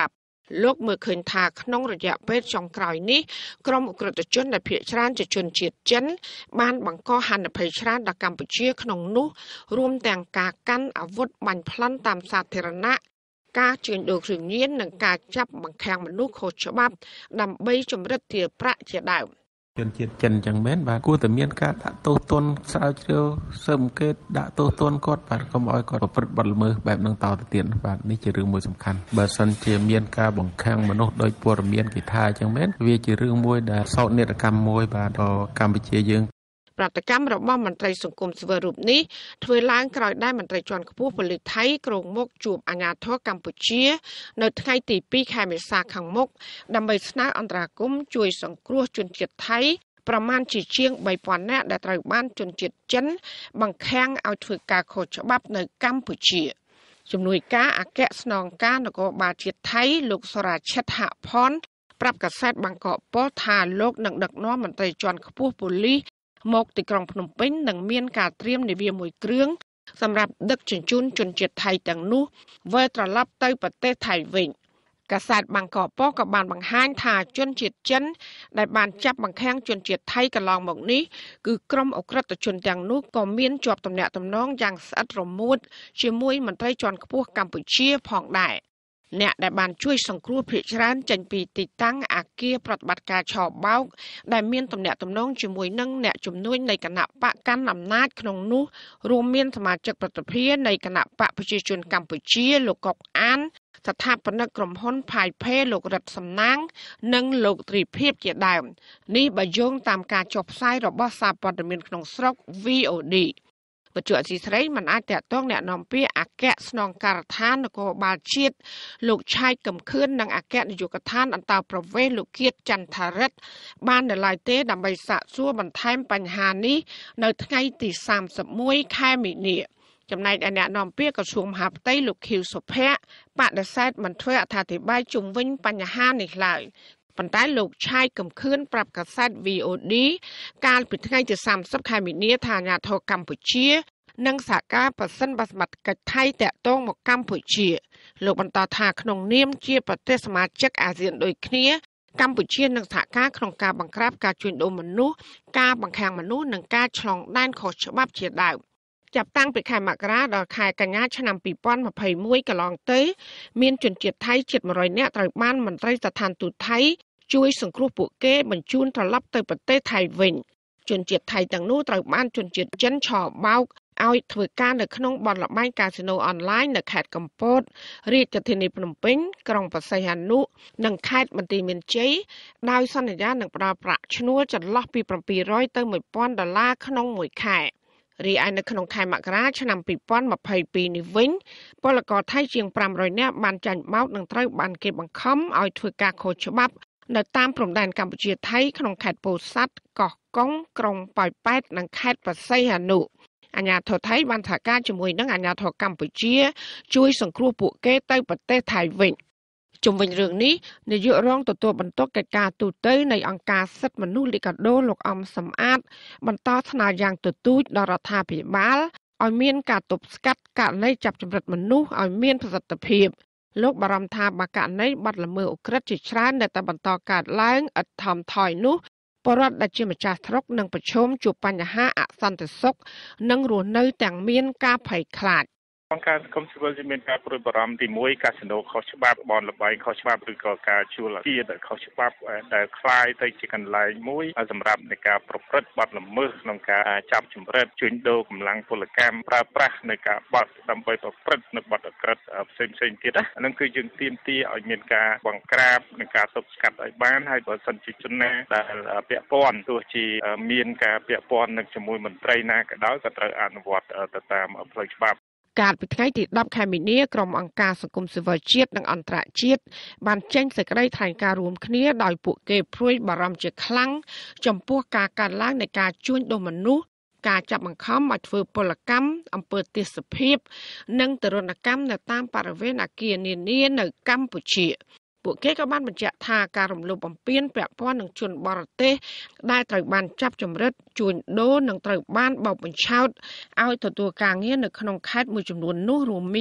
លោកមើលឃើញថាក្នុងរយៈពេលចុងក្រោយនេះក្រុមអ ក្រិតជនដែលភាគច្រើនជាជនជាតិចិនបានបង្កហានិភ័យច្រើនដល់កម្ពុជាក្នុងនោះរួមទាំងការកាន់អាវុធបាញ់ប្លន់តាមសាធារណៈការជួញដូរគ្រឿងញៀននិងការចាប់បង្ខាំងមនុស្សខុសច្បាប់ដើម្បីចម្រិតទារប្រាក់ជាដើមជនជាតិចិនចឹងមែនបាទគួរតែមានការដាក់ទោសទណ្ឌស្រាវជ្រាវស៊ើបអង្កេតដាក់ទោសទណ្ឌគាត់បាទកុំឲ្យគាត់ប្រព្រឹត្តបទល្មើសបែបហ្នឹងតទៅទៀតបាទនេះជារឿងមួយសំខាន់បើសិនជាមានការបង្ខាំងមនុស្សដោយព័ត៌មានគេថាចឹងមែនវាជារឿងមួយដែលសោកនាដកម្មមួយបាទដល់កម្ពុជាយើងប្រតិកម្មរបស់មន្ត្រីសង្គមស៊ីវិលរូបនេះធ្វើឡើងក្រោយដែលមន្ត្រីជាន់ខ្ពស់ប៉ូលីសថៃក្រុងមុខជួបអាជ្ញាធរកម្ពុជានៅថ្ងៃទីពីរខែមេសាខាងមុខដើម្បីស្នើអន្តរាគមន៍ជួយសង្គ្រោះជនជាតិថៃប្រមាណជាជាងបីពាន់នាក់ដែលត្រូវបានជនជាតិចិនបង្ខាំងឲ្យធ្វើការខុសច្បាប់នៅកម្ពុជាជំនួយការអគ្គស្នងការនគរបាលជាតិថៃលោកសរាឈិតហផនប្រាប់កាសែតបាងកកប៉ុស្តិ៍ថាលោកនឹងដឹកនាំមន្ត្រីជាន់ខ្ពស់ប៉ូលីសមកទីក្រុងភ្នំពេញនឹងមានការត្រៀមនាវាមួយគ្រឿងសម្រាប់ដឹកជញ្ជូនជនជាតិថៃទាំងនោះវិលត្រឡប់ទៅប្រទេសថៃវិញកាសែតបាងកកប៉ុស្តិ៍ក៏បានបង្ហាញថាជនជាតិចិនដែលបានចាប់បង្ខាំងជនជាតិថៃកន្លងមកនេះគឺក្រុមអក្រិតជនទាំងនោះក៏មានជាប់ទំនាក់ទំនងយ៉ាងស្អិតរមួតជាមួយមន្ត្រីជាន់ខ្ពស់កម្ពុជាផងដែរអ្នកដែលបានជួយសង្គ្រោះភាគច្រើនចេញពីទីតាំងអគារប្រតិបត្តិការឆោបោកដែលមានទំនាក់ទំនងជាមួយនឹងអ្នកជំនួយនៃគណៈបកកាន់អំណាចក្នុងនោះរួមមានសមាជិកប្រតិភិនៃគណៈបកប្រជាជនកម្ពុជាលោកកុកអានស្ថាបនិកក្រុមហ៊ុនផាយផេលោករិទ្ធសំណាងនិងលោកទ្រីភិបជាដើមនេះបើយោងតាមការចុះផ្សាយរបស់សារព័ត៌មានក្នុងស្រុក វី អូ ឌីបច្ចុប្បន្នអសីស្រីមិនអាចតាក់ទងអ្នកនាំពាក្យអគ្គស្នងការដ្ឋាននគរបាលជាតិលោកឆៃកំខឿននិងអគ្គនាយកដ្ឋានអន្តរប្រវេសន៍លោកគៀតចន្ទរិទ្ធបាននៅឡើយទេដើម្បីសាកសួរបន្ថែមបញ្ហានេះនៅថ្ងៃទីសាមសិបមួយខែមីនាចំណែកឯអ្នកនាំពាក្យក្រសួងមហាផ្ទៃលោកខៀវសុភ័ក្របដិសេធមិនធ្វើអត្ថាធិប្បាយជុំវិញបញ្ហានេះឡើយប៉ុន្តែលោកឆៃកំខឿនប្រាប់កាសែត វី អូ ឌី កាលពីថ្ងៃទីសាមសិបខែមីនាថាអាជ្ញាធរកម្ពុជានិងសហការប៉ះសិនបសមត្ថកិច្ចថៃតាក់ទងមកកម្ពុជាលោកបន្តថាក្នុងនាមជាប្រទេសសមាជិកអាស៊ានដូចគ្នាកម្ពុជានឹងសហការក្នុងការបង្ក្រាបការជួញដូរមនុស្សការបង្ខាំងមនុស្សនិងការឆ្លងដែនខុសច្បាប់ជាដើមចាប់តាំងពីខែមករាដល់ខែកញ្ញាឆ្នាំពីរពាន់ម្ភៃមួយកន្លងទៅមានជនជាតិថៃជិតមួយរយនាក់ត្រូវបានមន្ត្រីស្ថានទូតថៃជួយសង្គ្រោះពួកគេបញ្ជូនត្រឡប់ទៅប្រទេសថៃវិញជនជាតិថៃទាំងនោះត្រូវបានជនជាតិចិនឆោបោកឲ្យធ្វើការនៅក្នុងបនលបែងកាស៊ីណូអនឡាញនៅខេត្តកំពតរាជធានីភ្នំពេញក្រុងបរសៃហនុនិងខេត្តបន្ទាយមានជ័យដោយសន្យានឹងផ្ដល់ប្រាក់ឈ្នួលចន្លោះពីbảy trămទៅmột nghìnដុល្លារក្នុងមួយខែរីឯនៅក្នុងខែមករាឆ្នាំពីរពាន់ម្ភៃពីរនេះវិញពលករថៃជាងប្រាំរយនាក់បានចាញ់បោកនិងត្រូវបានគេបង្ខំឲ្យធ្វើការខុសច្បាប់នៅតាមព្រំដែនកម្ពុជាថៃក្នុងខេត្តពោធិ៍សាត់កោះកុងក្រុងប៉ោយប៉ែតនិងខេត្តបរសៃហនុអាជ្ញាធរថៃបានសហការជាមួយនឹងអាជ្ញាធរកម្ពុជាជួយសង្គ្រោះពួកគេទៅប្រទេសថៃវិញជុំវិញរឿងនេះនាយករងទទួលបន្ទុកកិច្ចការទូតនៃអង្គការសិទ្ធិមនុស្សលីកាដូលោកអំសំអាតបន្តស្នើយ៉ាងទទូចដល់រដ្ឋាភិបាលឲ្យមានការទប់ស្កាត់ករណីចាប់ចម្រិតមនុស្សឲ្យមានប្រសិទ្ធភាពលោកបារម្ភថាបើករណីបាត់ល្មើសឧក្រិដ្ឋជាច្រើនដែលតែបន្តកើតឡើងឥតថមថយនោះពលរដ្ឋដែលជាម្ចាស់ស្រុកនឹងប្រឈមជួបបញ្ហាអសន្តិសុខនិងរស់នៅទាំងមានការភ័យខ្លាចអង្គការសង្គមស៊ីវិលមានការព្រួយបារម្ភទីមួយកាស៊ីណូខុសច្បាប់បនលបែងខុសច្បាប់ឬក៏ការជួលទាដែលខុសច្បាប់ដែលคล้ายទៅជាកន្លែងមួយសម្រាប់នៃការប្រព្រឹត្តបទល្មើសក្នុងការចាប់ចម្រិតជួញដូរកម្លាំងពលកម្មប្រើប្រាស់នៃការបទដើម្បីប្រព្រឹត្តនៅបទអក្រិតផ្សេងផ្សេងទៀតហ្នឹងគឺយើងទាមទារឲ្យមានការបង្ក្រាបនិងការទប់ស្កាត់ឲ្យបានហើយបើសិនជាជនណាដែលពាក់ព័ន្ធទោះជាមានការពាក់ព័ន្ធនឹងជាមួយមន្ត្រីណាក៏ដោយក៏ត្រូវអនុវត្តទៅតាមផ្លូវច្បាប់កាលពីថ្ងៃទីដប់ខែមីនាក្រុមអង្គការសង្គមស៊ីវិលជាតិនិងអន្តរជាតិបានចេញសេចក្តីថ្លែងការណ៍រួមគ្នាដោយពួកគេព្រួយបារម្ភជាខ្លាំងចំពោះការកើនឡើងនៃការជួញដូរមនុស្សការចាប់បង្ខំឲ្យធ្វើពលកម្មអំពើទេសភាពនិងទរណកម្មនៅតាមបរិវេណអគារនានានៅកម្ពុជាពួកគេក៏បានបញ្ជាក់ថាការរំលោភបំពានពាក់ព័ន្ធនឹងជនបរទេសដែលត្រូវបានចាប់ចម្រិតជួញដូរនិងត្រូវបានបោកបញ្ឆោតឲ្យទទួលការងារនៅក្នុងខេត្តមួយចំនួននោះរួមមាន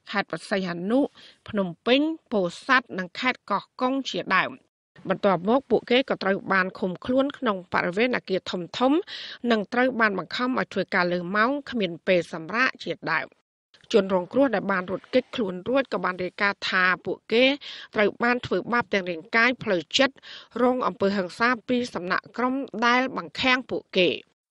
ខេត្តបរសៃហនុភ្នំពេញពោធិ៍សាត់និងខេត្តកោះកុងជាដើមបន្ទាប់មកពួកគេក៏ត្រូវបានឃុំខ្លួនក្នុងបរិវេណអគារធំធំនិងត្រូវបានបង្ខំឲ្យធ្វើការលើម៉ោងគ្មានពេលសម្រាកជាដើមជនរងគ្រោះដែលបានរត់គេចខ្លួនរួចក៏បានរាយការណ៍ថាពួកគេត្រូវបានធ្វើបាបទាំងរាងកាយផ្លូវចិត្តរងអំពើហិង្សាពីសំណាក់ក្រុមដែលបង្ខាំងពួកគេ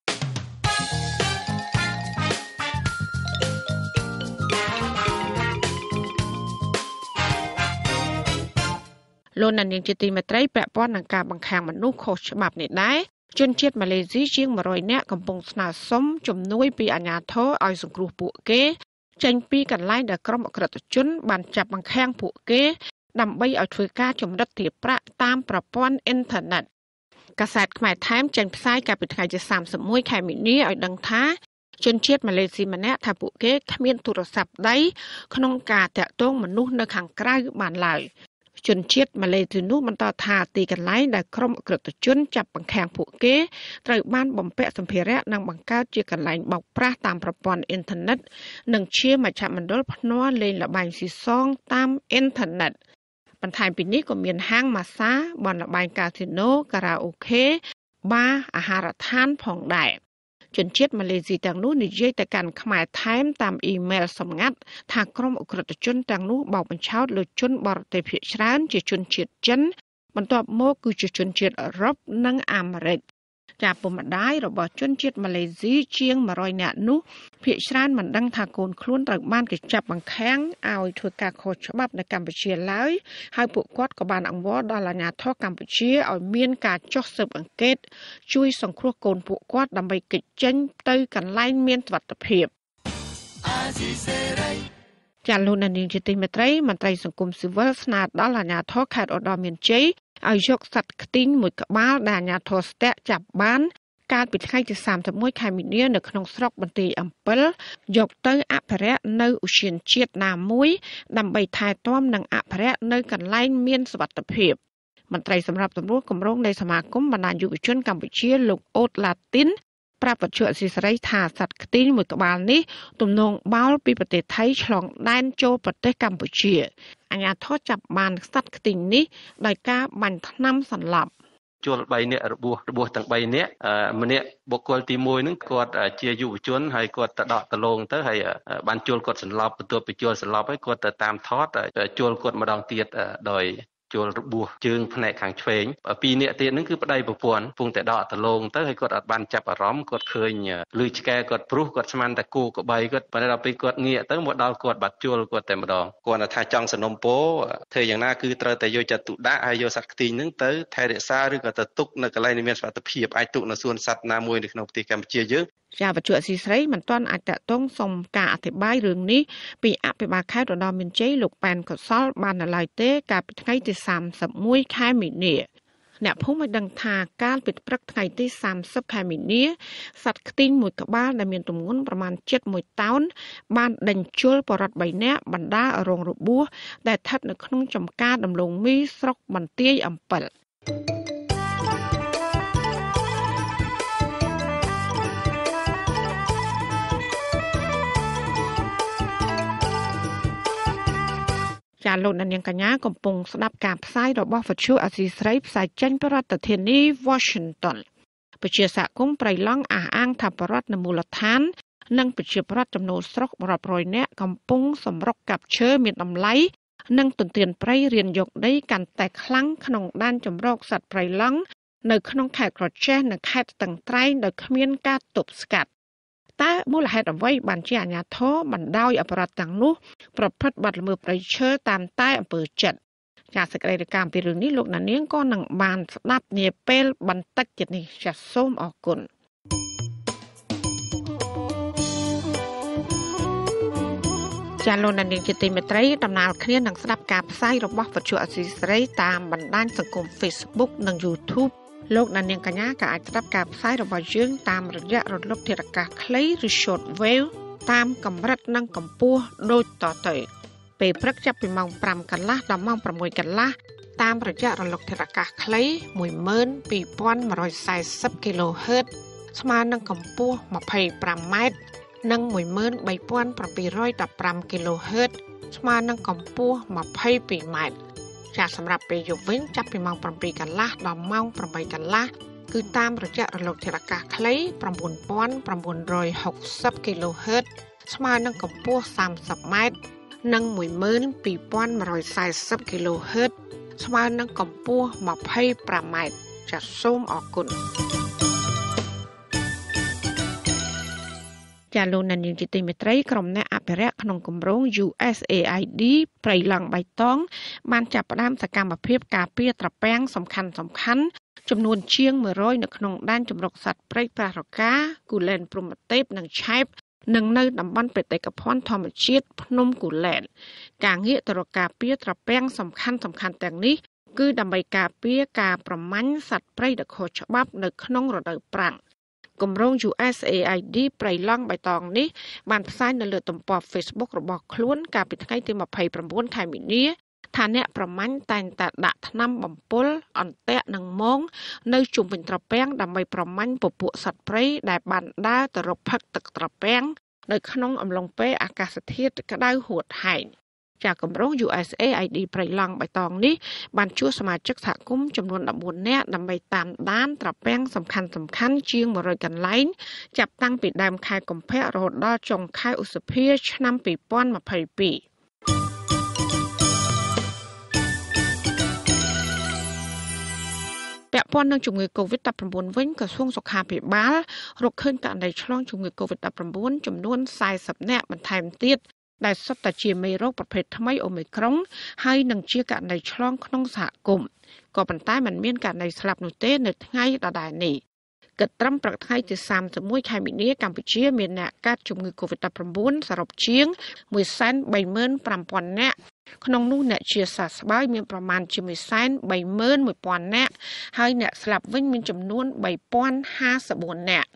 លោកនាយកជាទីមេត្រីពាក់ព័ន្ធនឹងការបង្ខាំងមនុស្សខុសច្បាប់នេះដែរជនជាតិម៉ាឡេស៊ីជាងមួយរយនាក់កំពុងស្នើសុំជំនួយពីអាជ្ញាធរឲ្យសង្គ្រោះពួកគេចេញពីកន្លែងដែលក្រុមអក្រិតជនបានចាប់បង្ខាំងពួកគេដើម្បីឲ្យធ្វើការជំរិតទារប្រាក់តាមប្រព័ន្ធអ៊ីនធឺណិតកាសែតខ្មែរថែមចេញផ្សាយកាលពីថ្ងៃទីសាមសិបមួយខែមីនាឲ្យដឹងថាជនជាតិម៉ាឡេស៊ីម្នាក់ថាពួកគេគ្មានទូរស័ព្ទដៃក្នុងការតាក់ទងមនុស្សនៅខាងក្រៅបានឡើយជនជាតិម៉ាឡេស៊ីនោះបន្តថាទីកន្លែងដែលក្រុមអក្រិតជនចាប់បង្ខាំងពួកគេត្រូវបានបំពាក់សម្ភារៈនិងបង្កើតជាកន្លែងបោកប្រាស់តាមប្រព័ន្ធអ៊ីនធឺណិតនិងជាមជ្ឈមណ្ឌលភ្នាល់លេងល្បែងស៊ីសងតាមអ៊ីនធឺណិតបន្ថែមពីនេះក៏មានហាងម៉ាស្សាបនល្បែងកាស៊ីណូការ៉ាអូខេបារអាហារដ្ឋានផងដែរជនជាតិម៉ាឡេស៊ីទាំងនោះនិយាយទៅកាន់ខ្មែរថែមតាមអ៊ីមែលសម្ងាត់ថាក្រុមអក្រិតជនទាំងនោះបោកបញ្ឆោតលើជនបរទេសភាគច្រើនជាជនជាតិចិនបន្ទាប់មកគឺជាជនជាតិអឺរ៉ុបនិងអាមេរិកចាពុកម្ដាយរបស់ជនជាតិម៉ាឡេស៊ីជាងមួយរយនាក់នោះភាគច្រើនមិនដឹងថាកូនខ្លួនត្រូវបានគេចាប់បង្ខាំងឲ្យធ្វើការខុសច្បាប់នៅកម្ពុជាឡើយហើយពួកគាត់ក៏បានអង្វរដល់អាជ្ញាធរកម្ពុជាឲ្យមានការចុះស៊ើបអង្កេតជួយសង្គ្រោះកូនពួកគាត់ដើម្បីគេចចេញទៅកន្លែងមានសុវត្ថិភាពចាលោកនាងជាទីមេត្រីមន្ត្រីសង្គមស៊ីវិលស្នើដល់អាជ្ញាធរខេត្តឧត្តរមានជ័យឲ្យយកសត្វខ្ទីងមួយក្បាលដែលអាជ្ញាធរស្ទាក់ចាប់បានកាលពីថ្ងៃទីសាមសិបមួយខែមីនានៅក្នុងស្រុកបន្ទាយអំពិលយកទៅអភិរក្សនៅឧទ្យានជាតិណាមួយដើម្បីថែទាំនិងអភិរក្សនៅកន្លែងមានសុវត្ថិភាពមន្ត្រីសម្រាប់សម្រួលគម្រោងនៃសមាគមបណ្ដាញយុវជនកម្ពុជាលោកអូតឡាទីនប្រាប់វិទ្យុអសីសេរីថាសត្វខ្ទីងមួយក្បាលនេះទំនងបោលពីប្រទេសថៃឆ្លងដែនចូលប្រទេសកម្ពុជាអាជ្ញាធរចាប់បានសត្វខ្ទីងនេះដោយការបាញ់ថ្នាំសន្លប់ជួលបីនាក់របួសរបួសទាំងបីនាក់ម្នាក់បុគ្គលទីមួយហ្នឹងគាត់ជាយុវជនហើយគាត់ទៅដកដលងទៅហើយបានជួលគាត់សន្លប់បន្ទាប់ពីជួលសន្លប់ហើយគាត់ទៅតាមថតជួលគាត់ម្ដងទៀតដោយជួលរបួសជើងផ្នែកខាងឆ្វេងពីរនាក់ទៀតហ្នឹងគឺប្តីប្រពន្ធពងតែដកដលងទៅហើយគាត់អត់បានចាប់អារម្មណ៍គាត់ឃើញលឺឆ្កែគាត់ព្រុសគាត់ស្មានតែគោក្បីគាត់ប៉ុន្តែដល់ពេលគាត់ងាកទៅមកដល់គាត់បាត់ជួលគាត់តែម្ដងគាត់ថាចង់សំណុំពរធ្វើយ៉ាងណាគឺត្រូវតែយកចិត្តទុកដាក់ហើយយកសត្វខ្ទីងហ្នឹងទៅថែរក្សាឬក៏ទៅទុកនៅកន្លែងមានសុវត្ថិភាពអាចទុកនៅសួនសត្វណាមួយនៅក្នុងប្រទេសកម្ពុជាយើងជាវិទ្យុអសីស្រីមិនទាន់អាចតតងសុំការអធិប្បាយរឿងនេះពីអភិបាលខេត្តឧត្តរមានជ័យលោកប៉ែនកុសលបាននៅឡើយទេកាលពីថ្ងៃទីសាមសិបមួយខែមីនាអ្នកភូមិឲ្យដឹងថាកាលពីព្រឹកថ្ងៃទីសាមសិបខែមីនាសត្វខ្ទីងមួយក្បាលដែលមានទម្ងន់ប្រមាណជិតមួយតោនបានដេញជលបរិវត្តបីនាក់បណ្ដារងរបួសដែលស្ថិតនៅក្នុងចំការដំឡូងមីស្រុកបន្ទាយអំពិលចាលោកនាងកញ្ញាកំពុងស្ដាប់ការផ្សាយរបស់វិទ្យុអាស៊ីស្រីផ្សាយចេញពីរដ្ឋធានី Washington ប្រជាសហគមន៍ប្រៃឡង់អះអាងថាបរិវត្តនៅមូលដ្ឋាននិងប្រជាប្រដ្ឋចំនួនស្រុករាប់រយនាក់កំពុងសម្រុកកាប់ឈើមានតម្លៃនិងទន្ទ្រានព្រៃរៀនយកដីកាន់តែខ្លាំងក្នុងដែនជម្រកសត្វប្រៃឡង់នៅក្នុងខេត្តក្រចេះនិងខេត្តស្ទឹងត្រែងដោយគ្មានការទប់ស្កាត់តើមូលហេតុអ្វីបានជាអាជ្ញាធរបណ្ដោយអបរដ្ឋទាំងនោះប្រព្រឹត្តបទល្មើសព្រៃឈើតាមតែអំពើចិត្តចាសសេចក្តីរាយការណ៍ពីរឿងនេះលោកណានៀងក៏នឹងបានស្ដាប់នាពេលបន្តិចទៀតនេះចាសសូមអរគុណចាលោកណានៀងជាទីមេត្រីដំណើរគ្នានឹងស្ដាប់ការផ្សាយរបស់វិទ្យុអស៊ីសេរីតាមបណ្ដាញសង្គម Facebook និង YouTubeលោកអ្នកនាងកញ្ញាក៏អាចស្ដាប់ការផ្សាយរបស់យើងតាមរយៈរលកធាតុអាកាសខ្លីឬ Short Wave តាមកម្រិតនិងកម្ពស់ដូចតទៅពេលព្រឹកចាប់ពីម៉ោងប្រាំកន្លះដល់ម៉ោងប្រាំមួយកន្លះតាមរយៈរលកធាតុអាកាសខ្លី មួយម៉ឺនពីរពាន់មួយរយសែសិប kHz ស្មើនឹងកម្ពស់ ម្ភៃប្រាំម៉ែត្រ និង មួយម៉ឺនបីពាន់ប្រាំពីររយដប់ប្រាំ kHz ស្មើនឹងកម្ពស់ยี่สิบสองម៉ែត្រចាសម្រាប់ពេលយប់វិញចាប់ពីម៉ោងเจ็ดកន្លះដល់ម៉ោងแปดកន្លះគឺតាមរយៈរលកធាតុអាកាសខ្លីnine thousand nine hundred sixty គីឡូហឺតស្មើនឹងកម្ពស់thirtyម៉ែត្រនិងtwelve thousand one hundred fortyគីឡូហឺតស្មើនឹងកម្ពស់twenty-fiveម៉ែត្រចាសសូមអរគុណចាលោកនាយកជាទីមេត្រីក្រុមអ្នកអភិរក្សក្នុងគម្រោង U S A I D ព្រៃឡង់បៃតងបានចាប់ផ្ដើមសកម្មភាពការពារត្រពាំងសំខាន់សំខាន់ចំនួនជាងone hundredនៅក្នុងដែនជម្រកសត្វព្រៃប្រះរកាគូលែនព្រំប្រទេសនិងឆែបនិងនៅតំបន់បេតិកភណ្ឌធម្មជាតិភ្នំគូលែនការងារទៅរកការពារត្រពាំងសំខាន់សំខាន់ទាំងនេះគឺដើម្បីការពារការប្រមាញ់សត្វព្រៃដ៏ខុសច្បាប់នៅក្នុងរដូវប្រាំងគម្រោង U S A I D ព្រៃឡង់បៃតងនេះបានផ្សាយនៅលើទំព័រ Facebook របស់ខ្លួនកាលពីថ្ងៃទីtwenty-nineខែមីនាថាអ្នកប្រមាញ់តែងតែដាក់ថ្នាំបំពុលអន្ទាក់និងមងនៅជុំវិញត្រពាំងដើម្បីប្រមាញ់ពពួកសត្វព្រៃដែលបានដើរទៅរកផឹកទឹកត្រពាំងនៅក្នុងអំឡុងពេលអាកាសធាតុក្តៅហួតហែងจากគម្រោង U S A I D ព្រៃឡង់បៃតងនេះបានជួសសមាជិកសហគមន៍ចំនួនfourteenនាក់ដើម្បីតាមដានត្រពាំងសំខាន់សំខាន់ជាងone hundredកន្លែងចាប់តាំងពីដើមខែកុម្ភៈរហូតដល់ចុងខែឧសភាឆ្នាំtwenty twenty-twoពាក់ព័ន្ធនឹងជំងឺ COVID nineteen វិញក្រសួងសុខាភិបាលរកឃើញករណីឆ្លងជំងឺ COVID nineteen ចំនួនfortyនាក់បន្ថែមទៀតដែលសុទ្ធតែជាមេរោគប្រភេទថ្មីអូមីក្រុងហើយនឹងជាករណីឆ្លងក្នុងសហគមន៍ក៏ប៉ុន្តែมันមានករណីស្លាប់នោះទេនៅថ្ងៃដដែលនេះគិតត្រឹមព្រឹកថ្ងៃទីthirty-oneខែមីនាកម្ពុជាមានអ្នកកើតជំងឺ COVID nineteen សរុបជាងone hundred thirty-five thousandនាក់ក្នុងនោះអ្នកជាសះស្បើយមានប្រមាណជាone hundred thirty-one thousandនាក់ហើយអ្នកស្លាប់វិញមានចំនួនthree thousand fifty-fourនាក់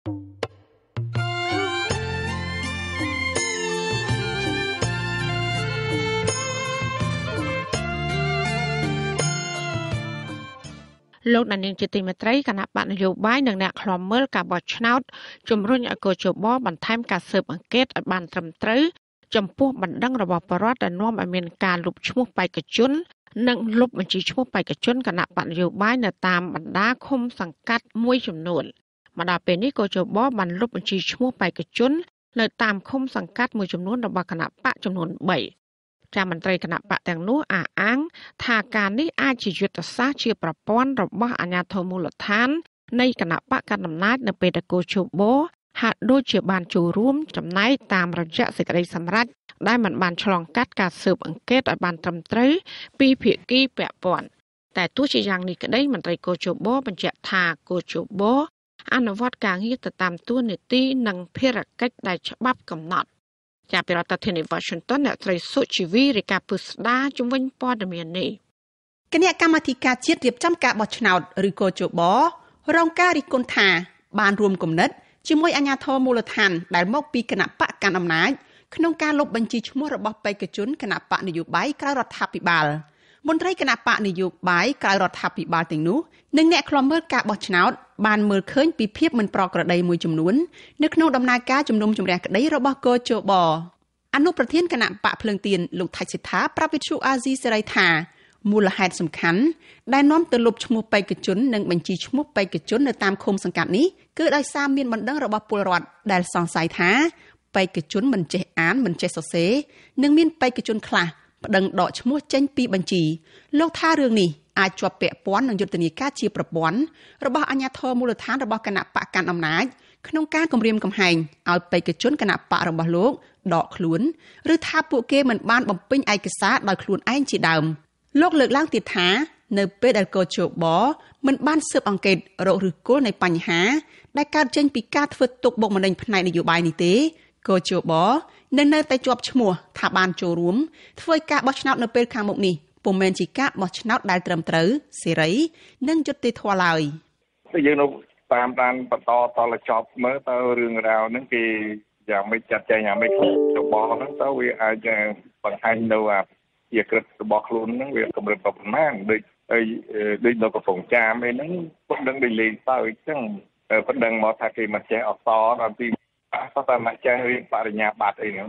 លោកដានៀងជាទីមេត្រីគណៈបកនយោបាយនិងអ្នកខ្លាំមើលការបោះឆ្នោតជំរុញឲ្យកោជបបន្ថែមការស៊ើបអង្កេតឲ្យបានត្រឹមត្រូវចំពោះបណ្ដឹងរបស់បរិវត្តដែលនាំឲ្យមានការលុបឈ្មោះបេក្ខជននិងលុបបញ្ជីឈ្មោះបេក្ខជនគណៈបកនយោបាយនៅតាមបណ្ដាឃុំសង្កាត់មួយចំនួនមកដល់ពេលនេះកោជបបានលុបបញ្ជីឈ្មោះបេក្ខជននៅតាមឃុំសង្កាត់មួយចំនួនរបស់គណៈបកចំនួនthreeចាមន្ត្រីគណៈបកទាំងនោះអះអាងថាការនេះអាចជាយុទ្ធសាស្ត្រជាប្រព័ន្ធរបស់អាជ្ញាធរមូលដ្ឋាននៃគណៈបកកណ្ដាលអំណាចនៅពេលដែលកោជបហាក់ដូចជាបានចូលរួមចំណែកតាមរយៈសេចក្តីសម្រេចដែលមិនបានឆ្លងកាត់ការស៊ើបអង្កេតឲ្យបានត្រឹមត្រូវពីភាគីពាក់ព័ន្ធតែទោះជាយ៉ាងនេះក្តីមន្ត្រីកោជបបញ្ជាក់ថាកោជបអនុវត្តការងារទៅតាមទួលនីតិនិងភារកិច្ចដែលច្បាប់កំណត់จากពីរដ្ឋធានី Washington អ្នកស្រីសុជីវីរាយការណ៍ពីស្ដារជំវិញព័ត៌មាននេះគណៈកម្មាធិការជាតិរៀបចំការបោះឆ្នោតឬកោជបរងការរិះគន់ថាបានរួមគំនិតជាមួយអាជ្ញាធរមូលដ្ឋានដែលមកពីគណៈបកកណ្ដាលអំណាចក្នុងការលុបបញ្ជីឈ្មោះរបស់បេក្ខជនគណៈបកនយោបាយក្រៅរដ្ឋាភិបាលមន្ត្រីគណៈបកនយោបាយក្រៅរដ្ឋាភិបាលទាំងនោះនិងអ្នកខ្លំមើលការបោះឆ្នោតបានមើលឃើញពីភាពមិនប្រក្រតីមួយចំនួននៅក្នុងដំណើរការជំនុំជម្រះក្តីរបស់កោជបអនុប្រធានគណៈបកភ្លើងទៀនលោកថៃសិដ្ឋាប្រាប់វិទ្យុអាស៊ីសេរីថាមូលហេតុសំខាន់ដែលនាំទៅលុបឈ្មោះបេក្ខជននិងបញ្ជីឈ្មោះបេក្ខជននៅតាមឃុំសង្កាត់នេះគឺដោយសារមានបណ្ដឹងរបស់ពលរដ្ឋដែលសង្ស័យថាបេក្ខជនមិនចេះអានមិនចេះសរសេរនិងមានបេក្ខជនខ្លះប្តឹងដកឈ្មោះចេញពីបញ្ជីលោកថារឿងនេះអាចជាប់ពាក់ព័ន្ធនឹងយុទ្ធនាការជាប្រព័ន្ធរបស់អាជ្ញាធរមូលដ្ឋានរបស់គណៈបកកាន់អំណាចក្នុងការគម្រាមកំហែងឲ្យបេក្ខជនគណៈបករបស់លោកដកខ្លួនឬថាពួកគេមិនបានបំពេញឯកសារដោយខ្លួនឯងជាដើមលោកលើកឡើងទៀតថានៅពេលដែលកោជបមិនបានស៊ើបអង្កេតរកឫសគល់នៃបញ្ហាដែលកើតចេញពីការធ្វើទុកបុកម្នេញផ្នែកនយោបាយនេះទេកោជបនៅនៅតែជាប់ឈ្មោះថាបានចូលរួមធ្វើការបោះឆ្នោតនៅពេលខាងមុខនេះពុំមែនជាការបោះឆ្នោតដែលត្រឹមត្រូវសេរីនិងយុត្តិធម៌ឡើយយើងនៅតាមដានបន្តតលចប់មើលតើរឿងរ៉ាវហ្នឹងគេយ៉ាងមិនចាត់ចែងយ៉ាងមិនរបស់ហ្នឹងទៅវាអាចបង្ហាញនៅអាជាក្រិតរបស់ខ្លួនហ្នឹងវាកម្រិតប្រមាណដូចហើយដូចនៅកំពង់ចាមអីហ្នឹងពុកដឹងដូចលេងទៅអញ្ចឹងប៉ុណ្ណឹងមកថាគេមិនចេះអសរដល់ទីអសតែមិនចេះរៀនបរិញ្ញាបត្រអីហ្នឹងហើយ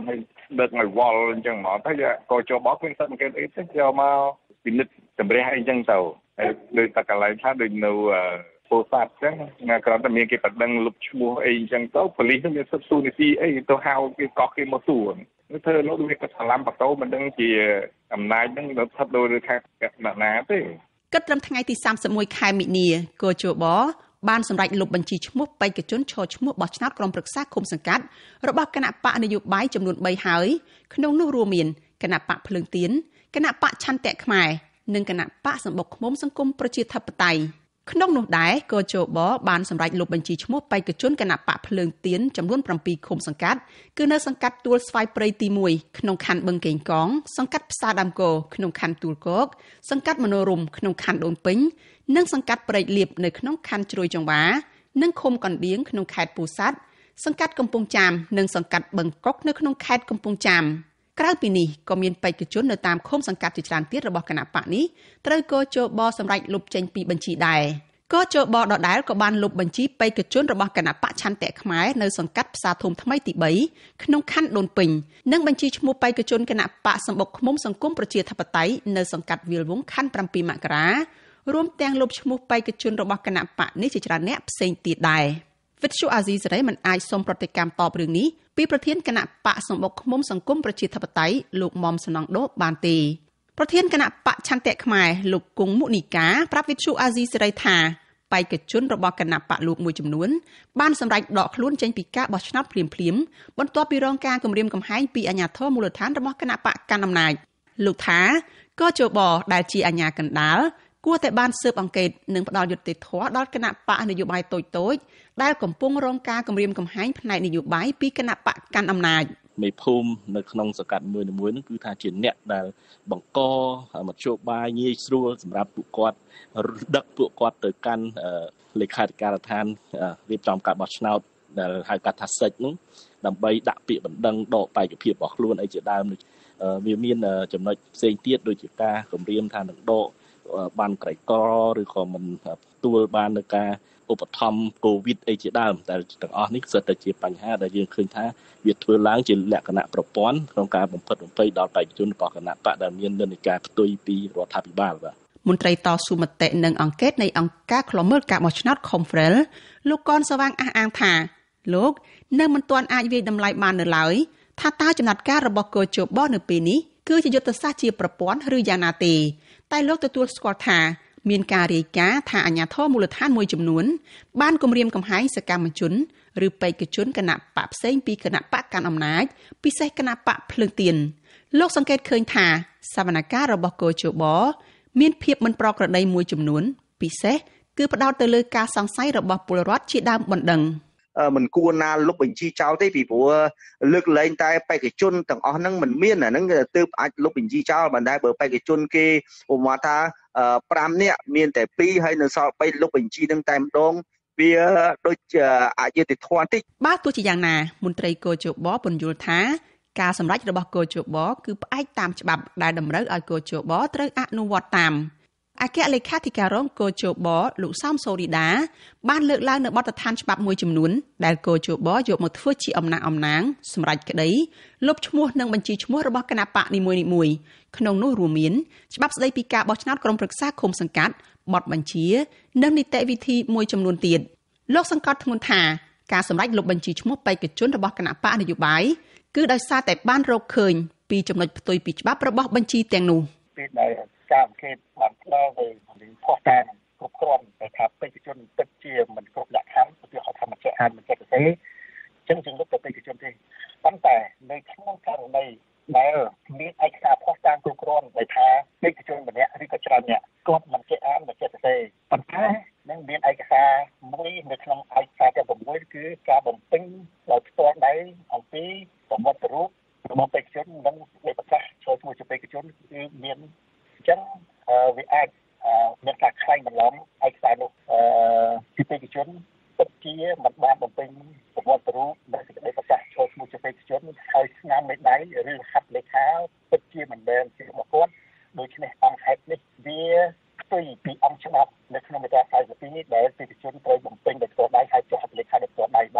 ដឹកឲ្យវល់អញ្ចឹងហ្មងតែក៏ចូលបោះគ្មានសិទ្ធិសង្កេតអីទេយកមកពិនិត្យតម្រះអីអញ្ចឹងទៅហើយដូចតែកន្លែងថាដូចនៅពោធិ៍សាត់អញ្ចឹងណាគ្រាន់តែមានគេបដិងលុបឈ្មោះអីអញ្ចឹងទៅប៉ូលីសនឹងមានសិទ្ធិទូនីតិអីទៅហៅគេកោះគេមកសួរនោះធ្វើលោកដូចគាត់ឆ្លាំបតោមិនដឹងជាអំណាចនឹងទៅស្ថិតដោយខាងអ្នកណាទេគិតត្រឹមថ្ងៃទីសាមសិបមួយខែមិនិនាកោជបបានសម្រេចលុបបញ្ជីឈ្មោះបេក្ខជនឈរឈ្មោះបោះឆ្នោតក្រុមប្រឹក្សាឃុំសង្កាត់របស់គណៈបកនយោបាយចំនួនបីហើយក្នុងនោះរួមមានគណៈបកភ្លើងទៀនគណៈបកឆន្ទៈខ្មែរនិងគណៈបកសម្បុកឃុំសង្គមប្រជាធិបតេយ្យក្នុងនោះដែរកោជបបានសម្រេចលុបបញ្ជីឈ្មោះបេក្ខជនគណៈបកភ្លើងទៀនចំនួនប្រាំពីរឃុំសង្កាត់គឺនៅសង្កាត់ទួលស្វាយព្រៃទីមួយក្នុងខណ្ឌបឹងកេងកងសង្កាត់ផ្សារដើមគោក្នុងខណ្ឌទួលគោកសង្កាត់មនោរម្យក្នុងខណ្ឌដូនពេញនិងសង្កាត់ព្រែកលៀបនៅក្នុងខណ្ឌជ្រោយចង្វានិងឃុំកណ្ដៀងក្នុងខេត្តពោធិ៍សាត់សង្កាត់កំពង់ចាមនិងសង្កាត់បឹងកុកនៅក្នុងខេត្តកំពង់ចាមក្រៅពីនេះក៏មានបេក្ខជននៅតាមឃុំសង្កាត់ជាច្រើនទៀតរបស់គណៈបកនេះត្រូវកោជបសម្រេចលុបចេញពីបញ្ជីដែរកោជបដដែលក៏បានលុបបញ្ជីបេក្ខជនរបស់គណៈបកឆន្ទៈខ្មែរនៅសង្កាត់ផ្សារធំថ្មីទីបីក្នុងខណ្ឌដូនពេញនិងបញ្ជីឈ្មោះបេក្ខជនគណៈបកសម្បុកឃុំសង្គមប្រជាធិបតេយ្យនៅសង្កាត់វាលវង្សខណ្ឌប្រាំពីរមករារួមទាំងលុបឈ្មោះបេក្ខជនរបស់គណៈបកនេះជាច្រើនអ្នកផ្សេងទៀតដែរវិទ្យុអាស៊ីសេរីមិនអាចសុំប្រតិកម្មតបរឿងនេះពីប្រធានគណៈបកសម្បុកឃុំសង្គមប្រជាធិបតេយ្យលោកមុំសំណងដូបានទេប្រធានគណៈបកឆន្ទៈខ្មែរលោកគង់មុនីកាប្រាប់វិទ្យុអាស៊ីសេរីថាបេក្ខជនរបស់គណៈបកលោកមួយចំនួនបានសម្រេចដកខ្លួនចេញពីការបោះឆ្នោតភ្លាមៗបន្ទាប់ពីរងការគំរាមកំហែងពីអាជ្ញាធរមូលដ្ឋានរបស់គណៈបកកណ្ដាលអំណាចលោកថាក៏ជបដែលជាអាជ្ញាកណ្ដាលគួរតែបានស៊ើបអង្កេតនិងផ្ដល់យុត្តិធម៌ដល់គណៈបកនយោបាយតូចៗដែលកំពុងរងការគំរាមកំហែងផ្នែកនយោបាយពីគណៈបកកាន់អំណាចមេភូមិនៅក្នុងសង្កាត់មួយៗនោះគឺថាជាអ្នកដែលបង្កមធ្យោបាយងាយស្រួលសម្រាប់ពួកគាត់ដឹកពួកគាត់ទៅកាន់លេខាធិការដ្ឋានរៀបចំការបោះឆ្នោតដែលហៅកាត់ថាសិចនោះដើម្បីដាក់ពាក្យបណ្ដឹងដកបេក្ខភាពរបស់ខ្លួនអីជាដើមនេះវាមានចំណុចផ្សេងទៀតដូចជាការគម្រាមថានឹងដកបានក្រីក្រឬក៏មិនទទួលបាននៅការឧបត្ថម្ភកូវីដអីជាដើមតែទាំងអស់នេះសុទ្ធតែជាបញ្ហាដែលយើងឃើញថាវាធ្វើឡើងជាលក្ខណៈប្រព័ន្ធក្នុងការបំផិតបំភ័យដល់បេក្ខជនរបស់គណៈបកដែលមាននិន្នាការផ្ទុយពីរដ្ឋាភិបាលបាទមន្ត្រីតស៊ូមតិនិងអង្កេតនៃអង្គការឃ្លាំមើលការបោះឆ្នោត Confrel លោកកនសវាងអះអាងថាលោកនៅមិនទាន់អាចវាយតម្លៃបាននៅឡើយថាតើចំណាត់ការរបស់កោជបនៅពេលនេះគឺជាយុទ្ធសាស្ត្រជាប្រព័ន្ធឬយ៉ាងណាទេតែលោកទទួលស្គាល់ថាមានការរាយការណ៍ថាអាជ្ញាធរមូលដ្ឋានមួយចំនួនបានគំរាមកំហែងសកម្មជនឬបេក្ខជនគណៈបកផ្សេងពីគណៈបកកាន់អំណាចពិសេសគណៈបកភ្លើងទៀនលោកសង្កេតឃើញថាសវនកម្មរបស់កោជបមានភាពមិនប្រក្រតីមួយចំនួនពិសេសគឺផ្ដោតទៅលើការសង្ស័យរបស់ពលរដ្ឋជាដើមបណ្ដឹងមិនគួរណាលុបបញ្ជីចោលទេពីព្រោះលើកលែងតែបេក្ខជនទាំងអស់ហ្នឹងមិនមានអាហ្នឹងទើបអាចលុបបញ្ជីចោលបានដែរបើបេក្ខជនគេឧបមាថាប្រាំនាក់មានតែពីរហើយនៅសល់បីលុបបញ្ជីហ្នឹងតែម្ដងវាដូចអយុត្តិធម៌តិចបើទោះជាយ៉ាងណាមន្ត្រីកោជបពន្យល់ថាការសម្រេចរបស់កោជបគឺផ្អែកតាមច្បាប់ដែលតម្រូវឲ្យកោជបត្រូវអនុវត្តតាមអគ្គលេខាធិការរងកោជបលោកសំសូរីដាបានលើកឡើងនៅបទដ្ឋានច្បាប់មួយចំនួនដែលកោជបយកមកធ្វើជាអំណាចអំណាងសម្រាប់ក្តីលុបឈ្មោះនិងបញ្ជីឈ្មោះរបស់គណៈបកនីមួយៗក្នុងនោះរួមមានច្បាប់ស្តីពីការបោះឆ្នោតក្រុមប្រឹក្សាឃុំសង្កាត់បទបញ្ជានិងនីតិវិធីមួយចំនួនទៀតលោកសង្កត់ធ្ងន់ថាការសម្រេចលុបបញ្ជីឈ្មោះបេក្ខជនរបស់គណៈបកនយោបាយគឺដោយសារតែបានរកឃើញពីចំណុចផ្ទុយពីច្បាប់របស់បញ្ជីទាំងនោះពេលដែលការអង្កេតបានផ្ដល់ទៅនឹងផុសតាងគ្រប់គ្រាន់តែថាបេក្ខជនពិតជាមិនគ្រប់លក្ខខណ្ឌឧទាហរណ៍ថាមិនចេះអានមិនចេះសរសេរអញ្ចឹងយើងលុបទៅបេក្ខជនទេប៉ុន្តែនៅក្នុងករណីដែលមានឯកសារផុសតាងគ្រប់គ្រាន់ដែលថាបេក្ខជនម្នាក់ឬក៏ច្រើនអ្នកគាត់មិនចេះអានមិនចេះសរសេរប៉ុន្តែនឹងមានឯកសារមួយនៅក្នុងឯកសារទាំងប្រាំមួយគឺការបំពេញដោយផ្ទាល់ដៃអំពីប្រវត្តិរូបរបស់បេក្ខជននិងឯកសារចូលឈ្មោះជាបេក្ខជនគឺមានអញ្ចឹងវាអាចមានការខ្លែងបន្លំឯកសារនោះពីបេក្ខជនពិតជាមិនបានបំពេញប្រវត្តិរូបនិងសេចក្តីប្រកាសចូលឈ្មោះជាបេក្ខជនហើយស្នាមមេដៃឬរហ័សលេខាពិតជាមិនមែនជារបស់គាត់ដូច្នេះអង្គហេតុនេះវាផ្ទុយពីអង្គច្បាប់នៅក្នុងមាត្រាខ្សែទីពីរដែលបេក្ខជនត្រូវបំពេញដោយផ្ទាល់ដៃហើយចុះហត្ថលេខាដោយផ្ទាល់ដៃបាទត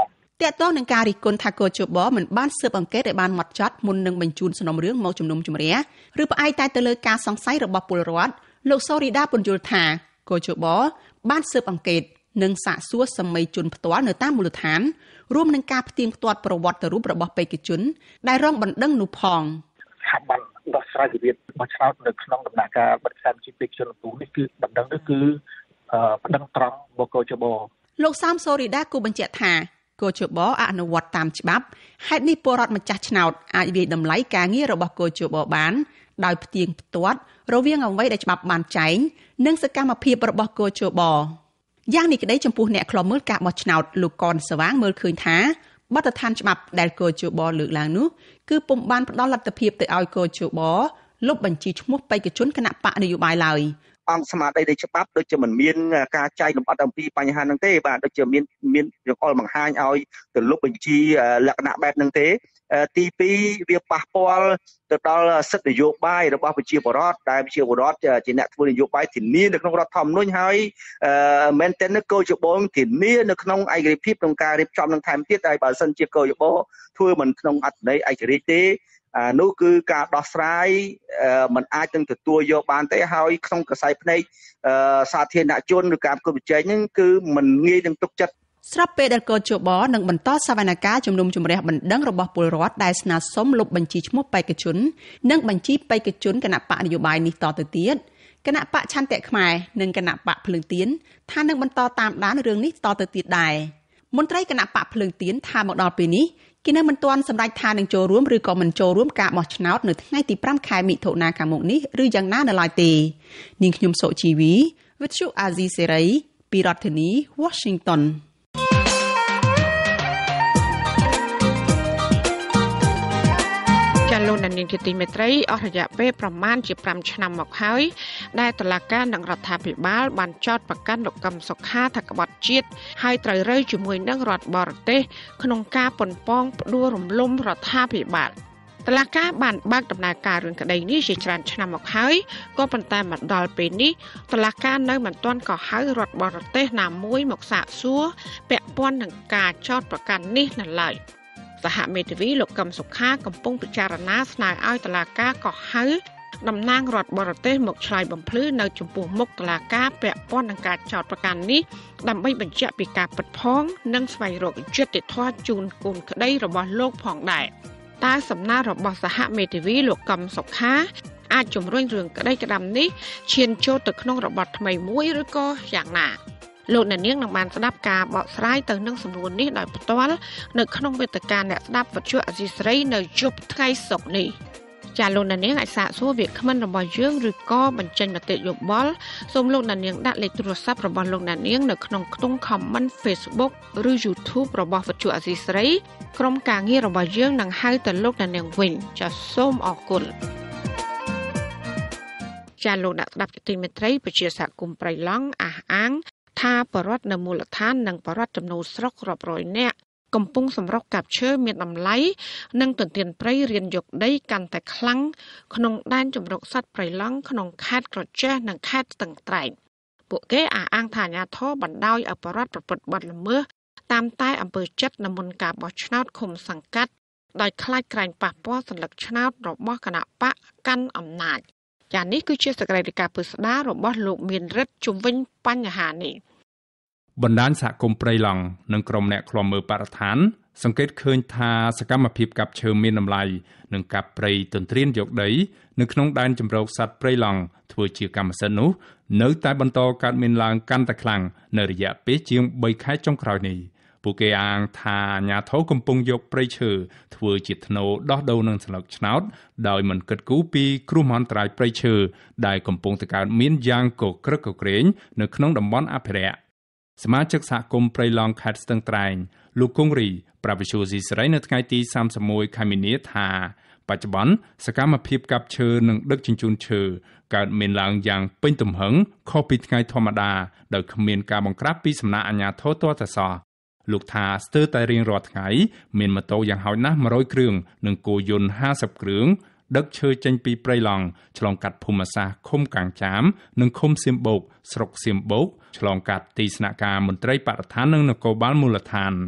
តកតងនឹងការរិះគន់ថាកោជបមិនបានស៊ើបអង្កេតឲ្យបានហ្មត់ចត់មុននឹងបញ្ជូនសំណុំរឿងមកជំនុំជម្រះឬផ្អែកតែទៅលើការសង្ស័យរបស់ពលរដ្ឋលោកសូរីដាពន្យល់ថាកោជបបានស៊ើបអង្កេតនិងសាកសួរសមីជនផ្ទាល់នៅតាមមូលដ្ឋានរួមនឹងការផ្ទៀងផ្ទាត់ប្រវត្តិរូបរបស់បេក្ខជនដែលរងបណ្ដឹងនោះផងស្ថាប័នដោះស្រាយវិវាទរបស់ឆ្នោតនៅក្នុងដំណាក់កាលបិទខ្សែបញ្ជីបេក្ខជនទូនេះគឺបណ្ដឹងនេះគឺបណ្ដឹងត្រង់របស់កោជបលោកសាមសូរីដាគូបញ្ជាក់ថាកោជបអនុវត្តតាមច្បាប់ហេតុនេះពលរដ្ឋម្ចាស់ឆ្នោតអាចវាយតម្លៃការងាររបស់កោជបបានដោយផ្ទៀងផ្ទាត់រវាងអ្វីដែលច្បាប់បានចែងនិងសកម្មភាពរបស់កោជបយ៉ាងនេះក្តីចំពោះអ្នកខ្លំមើលការបោះឆ្នោតលោកកនសវាងមើលឃើញថាបទដ្ឋានច្បាប់ដែលកោជបលើកឡើងនោះគឺពុំបានផ្ដល់លទ្ធភាពទៅឲ្យកោជបលុបបញ្ជីឈ្មោះបេក្ខជនគណៈបកនយោបាយឡើយអង្គស្មារតីនៃច្បាប់ដូចជាមិនមានការចែកលម្អិតអំពីបញ្ហាហ្នឹងទេបាទដូចជាមានមានរកលបង្ហាញឲ្យទៅលុបបញ្ជីលក្ខណៈបែបហ្នឹងទេទីពីរវាប៉ះពាល់ទៅដល់សិទ្ធិនយោបាយរបស់ប្រជាពលរដ្ឋដែលប្រជាពលរដ្ឋជាអ្នកធ្វើនយោបាយធានានៅក្នុងរដ្ឋធម្មនុញ្ញហើយមែនទែនគោលយោបល់ធានានៅក្នុងឯករាជ្យភាពក្នុងការរៀបចំនឹងថែមទៀតហើយបើសិនជាគោលយោបល់ធ្វើមិនក្នុងអត្ថន័យឯករាជ្យទេនោះគឺការដោះស្រាយมันអាចនឹងទទួលយកបានទេហើយក្នុងកសែភ្នែកសាធារណជនឬការប្រកួតប្រជែងហ្នឹងគឺมันងាយនឹងទុកចិត្តស្របពេលដែលកោជបនឹងបន្តសវនកម្មជំនុំជម្រះបណ្ដឹងរបស់ពលរដ្ឋដែលស្នើសុំលុបបញ្ជីឈ្មោះបេក្ខជននិងបញ្ជីបេក្ខជនគណៈបកនយោបាយនេះតទៅទៀតគណៈបកឆន្ទៈខ្មែរនិងគណៈបកភ្លើងទៀនថានឹងបន្តតាមដានរឿងនេះតទៅទៀតដែរមន្ត្រីគណៈបកភ្លើងទៀនថាមកដល់ពេលនេះគេនៅមិនទាន់សម្រេចថានឹងចូលរួមឬក៏មិនចូលរួមការបោះឆ្នោតនៅថ្ងៃទីប្រាំខែមិថុនាខាងមុខនេះឬយ៉ាងណានៅឡើយទេនាងខ្ញុំសុជីវីវិទ្យុអាស៊ីសេរីពីរដ្ឋធានី Washington លោកនាយកជាទីមេត្រីអស់រយៈពេលប្រមាណជាប្រាំឆ្នាំមកហើយដែលតុលាការនិងរដ្ឋាភិបាលបានចោទប្រកាន់លោកកឹមសុខាថាក្បត់ជាតិហើយត្រូវរើជាមួយនឹងរដ្ឋបរទេសក្នុងការប៉ុនប៉ងផ្ដួលរំលំរដ្ឋាភិបាលតុលាការបានបើកដំណើរការរឿងក្តីនេះជាច្រើនឆ្នាំមកហើយក៏ប៉ុន្តែមកដល់ពេលនេះតុលាការនៅមិនទាន់ក៏ហៅរដ្ឋបរទេសណាមួយមកសាកសួរពាក់ព័ន្ធនឹងការចោទប្រកាន់នេះនៅឡើយសហមេធាវីលោកកឹមសុខាកំពុងពិចារណាស្នើឲ្យតុលាការកោះហៅតំណាងរដ្ឋបរទេសមកឆ្លើយបំភ្លឺនៅចំពោះមុខតុលាការពាក់ព័ន្ធនឹងការចោទប្រកាន់នេះដើម្បីបញ្ជាក់ពីការពិតផងនិងស្វែងរកយុត្តិធម៌ជូនកូនក្តីរបស់លោកផងដែរតើសំណើរបស់សហមេធាវីលោកកឹមសុខាអាចជំរុញរឿងក្តីក្តាំនេះឈានចូលទៅក្នុងរបបថ្មីមួយឬក៏យ៉ាងណាលោកអ្នកនាងនឹងបានស្ដាប់ការបកស្រាយទៅនឹងសំណួរនេះដោយផ្ទាល់នៅក្នុងវេទិកាអ្នកស្ដាប់វិទ្យុអសីស្រីនៅយប់ថ្ងៃសុក្រនេះចាលោកអ្នកនាងអាចសាកសួរវាគ្មិនរបស់យើងឬក៏បញ្ចេញមតិយោបល់សូមលោកអ្នកនាងដាក់លេខទូរស័ព្ទរបស់លោកអ្នកនាងនៅក្នុងខ្ទង់ comment Facebook ឬ YouTube របស់វិទ្យុអសីស្រីក្រុមការងាររបស់យើងនឹងហៅទៅលោកអ្នកនាងវិញចាសូមអរគុណចាលោកអ្នកស្ដាប់ជាទីមេត្រីប្រជាសហគមន៍ព្រៃឡង់អះអាងថាបរដ្ឋនៅមូលដ្ឋាននិងបរដ្ឋចំណូលស្រុករាប់រយនាក់កំពុងសម្រុកកាប់ឈើមានតម្លៃនិងទន្ទ្រានព្រៃរៀនយកដីកាន់តែខ្លាំងក្នុងដែនជម្រកសត្វព្រៃឡង់ក្នុងខេត្តក្រចេះនិងខេត្តស្ទឹងត្រែងពួកគេអះអាងថាអាជ្ញាធរបណ្ដោយឲ្យបរដ្ឋប្រព្រឹត្តបទល្មើសតាមតែអំពើចិត្តនៅមុនការបោះឆ្នោតឃុំសង្កាត់ដោយខ្លាចក្រែងប៉ះពាល់សញ្ញាឆ្នោតរបស់គណៈបកកាន់អំណាចចានេះគឺជាសកម្មភាពពិស្ដាររបស់លោកមានរិទ្ធជុំវិញបញ្ហានេះបណ្ដាញសហគមន៍ព្រៃឡង់និងក្រុមអ្នកឃ្លាំមើលបរិស្ថានសង្កេតឃើញថាសកម្មភាពកាប់ឈើមានតម្លៃនិងកាប់ព្រៃទន្ទ្រានយកដីនៅក្នុងដែនជម្រកសត្វព្រៃឡង់ធ្វើជាកម្មសិទ្ធិនោះនៅតែបន្តកើតមានឡើងកាន់តែខ្លាំងនៅរយៈពេលជាងបីខែចុងក្រោយនេះពួកគេអាងថាអាជ្ញាធរកំពុងយកព្រៃឈើធ្វើជាធ្នូដោះដូរនឹងស្លឹកឆ្នោតដោយមិនគិតគូរពីគ្រោះមហន្តរាយព្រៃឈើដែលកំពុងតែកើតមានយ៉ាងកក្រឹកកក្រែងនៅក្នុងតំបន់អភិរក្សសមាជិកសហគមន៍ព្រៃឡង់ខេត្តស្ទឹងត្រែងលោកគង្រីប្រាប់វិទ្យុស៊ីសេរីនៅថ្ងៃទីសាមសិបមួយខែមីនាថាបច្ចុប្បន្នសកម្មភាពកាប់ឈើនិងដឹកជញ្ជូនឈើកើតមានឡើងយ៉ាងពេញទំហឹងខុសពីថ្ងៃធម្មតាដោយគ្មានការបង្ក្រាបពីសំណាក់អាជ្ញាធរទាល់តែសោះលោកថាស្ទើរតែរៀងរាល់ថ្ងៃមានម៉ូតូយ៉ាងហោចណាស់មួយរយគ្រឿងនិងគោយន្តហាសិបគ្រឿងដឹកឈើចេញពីព្រៃឡង់ឆ្លងកាត់ភូមិសាស្ត្រឃុំកាំងចាមនិងឃុំសៀមបូកស្រុកសៀមបូកឆ្លងកាត់ទីស្នាក់ការមន្ត្រីបរិស្ថាននិងនគរបាលមូលដ្ឋាន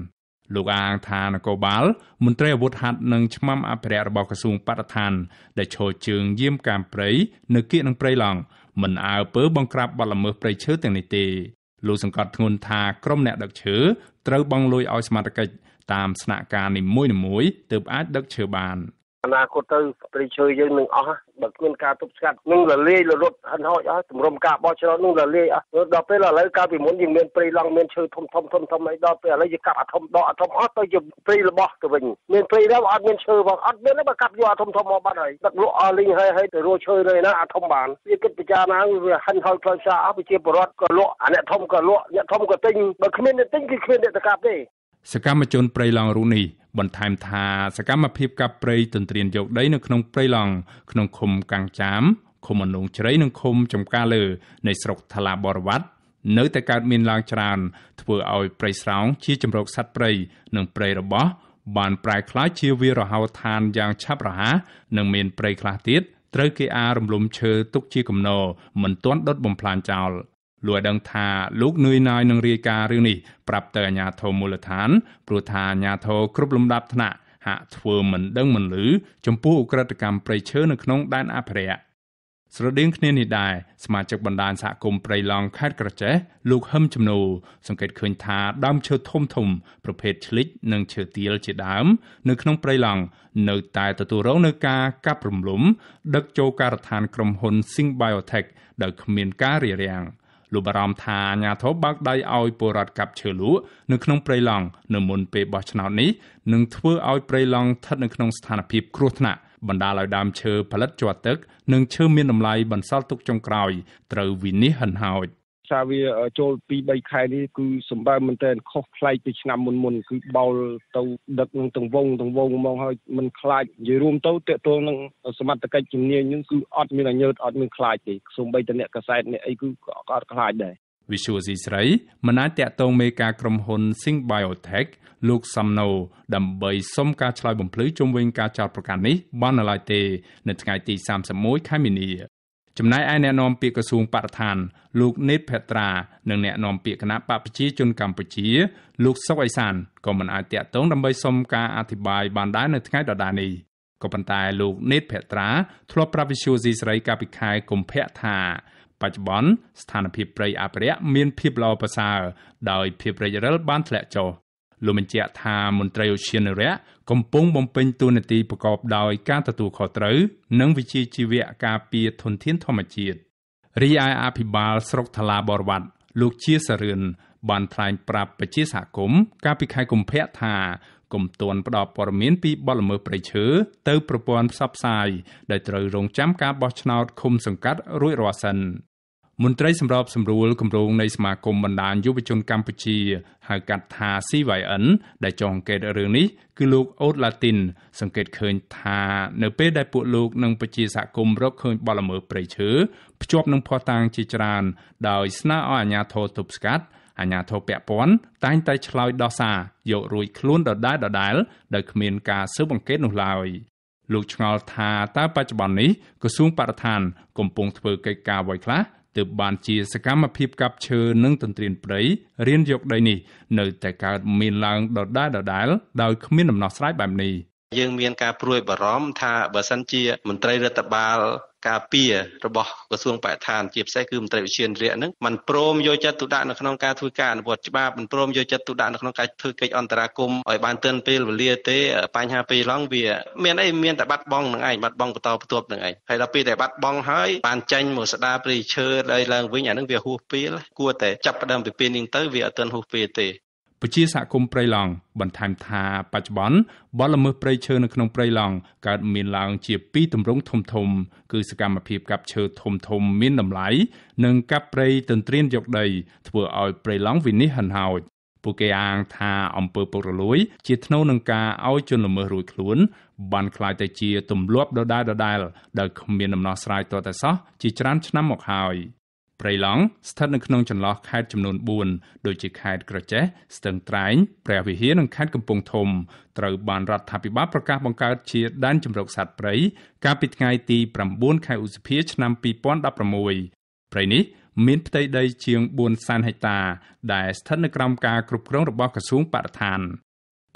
លោកអាងថានគរបាលមន្ត្រីអាវុធហត្ថនិងឆ្មាំអភិរក្សរបស់ក្រសួងបរិស្ថានដែលឈរជើងយាមកាមព្រៃនៅគៀកនឹងព្រៃឡង់មិនអើពើបង្ក្រាបបទល្មើសព្រៃឈើទាំងនេះទេលោកសង្កត់ធ្ងន់ថាក្រុមអ្នកដឹកឈើត្រូវបង់លុយឲ្យសមត្ថកិច្ចតាមស្នាក់ការនីមួយៗទើបអាចដឹកឈើបានអនាគតទៅព្រៃឈើយើងនឹងអស់បើគ្មានការទប់ស្កាត់នឹងរលាយរលត់ហិនហោចអស់ទម្រាំការបោះឆ្នោតនឹងរលាយអស់ដល់ពេលឥឡូវកាលពីមុនយើងមានព្រៃឡង់មានឈើធំធំធំធំអីដល់ពេលឥឡូវយើងកាប់អាធំដកអាធំអស់ទៅជាព្រៃរបស់ទៅវិញមានព្រៃแล้วអត់មានឈើផងអត់មានទេបើកាប់យកអាធំធំមកបាត់ហើយដឹកលក់អស់លីងហើយហើយទៅរកឈើនៅណាអាធំបានវាគិតពិចារណាវាហិនហោចផ្លូវសារអស់ប្រជាពលរដ្ឋក៏លក់អាអ្នកធំក៏លក់អ្នកធំក៏ទិញបើគ្មានអ្នកទិញគឺគ្មានអ្នកទៅកាប់ទេសកម្មជនព្រៃឡង់រូនេះបន្ថែមថាសកម្មភាពកាប់ព្រៃទន្ទ្រានយកដីនៅក្នុងព្រៃឡង់ក្នុងឃុំកាំងចាមឃុំអនងជ្រៃនិងឃុំចំការលើនៃស្រុកថ្លាបរវត្តនៅតែកើតមានឡើងច្រើនធ្វើឲ្យព្រៃស្រោងជាជំរកសត្វព្រៃនិងព្រៃរបោះបានប្រែក្លាយជាវាលរហោឋានយ៉ាងឆាប់រហ័សនិងមានព្រៃខ្លះទៀតត្រូវគេអារំលំឈើទុកជាគំនរមិនទាន់ដុតបំផ្លាញចោលលោកឲ្យដឹងថាលោកនឿយណាយនឹងរាយការណ៍រឿងនេះប្រាប់ទៅអាជ្ញាធរមូលដ្ឋានព្រោះថាអាជ្ញាធរគ្រប់លំដាប់ថ្នាក់ហាក់ធ្វើមិនដឹងមិនឮចំពោះឧក្រិដ្ឋកម្មព្រៃឈើនៅក្នុងដែនអភិរក្សស្រដៀងគ្នានេះដែរសមាជិកបណ្ដាញសហគមន៍ព្រៃឡង់ខេត្តក្រចេះលោកហឹមជំនូសង្កេតឃើញថាដើមឈើធំធំប្រភេទឆ្លិចនិងឈើទាលជាដើមនៅក្នុងព្រៃឡង់នៅតែទទួលរងនឹងការកាប់រំលំដឹកចូលការដ្ឋានក្រុមហ៊ុន Sing Biotech ដោយគ្មានការរារាំងលោកបារម្ភថាអាជ្ញាធរបើកដៃឲ្យពលរដ្ឋកាប់ឈើលក់នៅក្នុងព្រៃឡង់នៅមុនពេលបោះឆ្នោតនេះនឹងធ្វើឲ្យព្រៃឡង់ស្ថិតនៅក្នុងស្ថានភាពគ្រោះថ្នាក់បណ្ដាលឲ្យដើមឈើផលិតជាប់ទឹកនិងឈើមានតម្លៃបន្សល់ទុកចុងក្រោយត្រូវវិនិច្ឆ័យហិនហោចថាវាចូលពីរបីខែនេះគឺសម្បើមមែនតើខុសប្លែកពីឆ្នាំមុនមុនគឺបោលទៅដឹកនឹងទង្វងទង្វងមកហើយមិនខ្លាចនិយាយរួមទៅតេតងនឹងសមត្ថកិច្ចជំនាញនឹងគឺអត់មានអញ្ញើតអត់មានខ្លាចទេសូម្បីតែអ្នកកសែតអ្នកអីគឺក៏អត់ខ្លាចដែរវិសុយស៊ីស្រីមិនអាចតាក់ទងមេការក្រុមហ៊ុន Sing Biotech លោកសំណូដើម្បីសុំការឆ្លើយបំភ្លឺជុំវិញការចោទប្រកាន់នេះបាននៅឡើយទេនៅថ្ងៃទីសាមសិបមួយខែមីនាចំណែកឯអ្នកនាំពាក្យក្រសួងបរិស្ថានលោកណេតភេត្រានិងអ្នកនាំពាក្យគណៈបព្វជិជនកម្ពុជាលោកសុកអេសានក៏មិនអាចតាក់ទងដើម្បីសុំការអធិប្បាយបានដែរនៅថ្ងៃដដែលនេះក៏ប៉ុន្តែលោកណេតភេត្រាធ្លាប់ប្រាប់វិសុយស៊ីស្រីកាលពីខែកុម្ភៈថាបច្ចុប្បន្នស្ថានភាពព្រៃអភិរក្សមានភាពល្អប្រសើរដោយភាពរិចរិលបានធ្លាក់ចុះលោកបញ្ជាក់ថាមន្ត្រីឧទ្យានុរក្សកំពុងបំពេញតួនាទីប្រកបដោយការទទួលខុសត្រូវនិងវិជ្ជាជីវៈការពារធនធានធម្មជាតិរីឯអភិបាលស្រុកថ្លាបរវត្តលោកជាសរឿនបានថ្លែងប្រាប់ប្រជាសហគមន៍កាលពីខែកុម្ភៈថាកុំទាន់ផ្ដល់ព័ត៌មានពីបទល្មើសព្រៃឈើទៅប្រព័ន្ធផ្សព្វផ្សាយដែលត្រូវរងចាំការបោះឆ្នោតឃុំសង្កាត់រួចរាល់សិនមន្ត្រីសម្របសម្រួលគម្រោងនៃសមាគមបណ្ដាញយុវជនកម្ពុជាហៅកាត់ថា C Y N ដែលចុះអង្កេតរឿងនេះគឺលោកអូតឡាទីនសង្កេតឃើញថានៅពេលដែលពួកលោកនិងប្រជាសហគមន៍រកឃើញបទល្មើសព្រៃឈើភ្ជាប់នឹងភស្តុតាងជាច្រើនដោយស្នើឲ្យអាជ្ញាធរទប់ស្កាត់អាជ្ញាធរពាក់ព័ន្ធតែងតែឆ្លើយដោះសារយករួចខ្លួនដដែលដដែលដោយគ្មានការស៊ើបអង្កេតនោះឡើយលោកឆ្ងល់ថាតើបច្ចុប្បន្ននេះក្រសួងបរិស្ថានកំពុងធ្វើកិច្ចការអ្វីខ្លះទើបបានជាសកម្មភាពកាប់ឈើនិងទន្ទ្រានព្រៃរៀនយកដីនេះនៅតែកើតមានឡើងដដែលដដែលដោយគ្មានដំណោះស្រាយបែបនេះយើងមានការព្រួយបារម្ភថាបើសិនជាមន្ត្រីរដ្ឋបាលការពាររបស់ក្រសួងបរិស្ថានជាពិសេសគឺមន្ត្រីវិជានរាជហ្នឹងมันព្រមយកចិត្តទុកដាក់នៅក្នុងការធ្វើការអនុវត្តច្បាប់มันព្រមយកចិត្តទុកដាក់នៅក្នុងការធ្វើកិច្ចអន្តរាគមន៍ឲ្យបានទាន់ពេលវេលាទេបញ្ហាពេលឡងវាមានអីមានតែបាត់បង់នឹងឯងបាត់បង់បន្តបន្ទាប់នឹងឯងហើយដល់ពេលតែបាត់បង់ហើយបានចាញ់មកស្ដារព្រៃឈើឲ្យឡើងវិញអាហ្នឹងវាហួសពេលគួរតែចាប់ផ្ដើមពីពេលនេះទៅវាអត់ទាន់ហួសពេលទេប្រជាសហគមន៍ព្រៃឡង់បន្ថែមថាបច្ចុប្បន្នបទល្មើសព្រៃឈើនៅក្នុងព្រៃឡង់កើតមានឡើងជាពីរទម្រង់ធំធំគឺសកម្មភាពកាប់ឈើធំធំមានតម្លៃនិងកាប់ព្រៃទន្ទ្រានយកដីធ្វើឲ្យព្រៃឡង់វិនិច្ឆ័យហិនហោចពួកគេអាងថាអំពើពុករលួយជាថ្នូវនឹងការឲ្យជនល្មើសរួចខ្លួនបានក្លាយទៅជាទម្លាប់ដដែលដដែលដោយគ្មានដំណោះស្រាយទាល់តែសោះជាច្រើនឆ្នាំមកហើយព្រៃឡង់ស្ថិតនៅក្នុងចន្លោះខេត្តចំនួនបួនដូចជាខេត្តក្រចេះស្ទឹងត្រែងព្រះវិហារនិងខេត្តកំពង់ធំត្រូវបានរដ្ឋាភិបាលប្រកាសបង្កើតជាដែនជម្រកសត្វព្រៃកាលពីថ្ងៃទីប្រាំបួនខែឧសភាឆ្នាំពីរពាន់ដប់ប្រាំមួយព្រៃនេះមានផ្ទៃដីជាងបួនសែនហិកតាដែលស្ថិតនៅក្រោមការគ្រប់គ្រងរបស់ក្រសួងបរិស្ថាន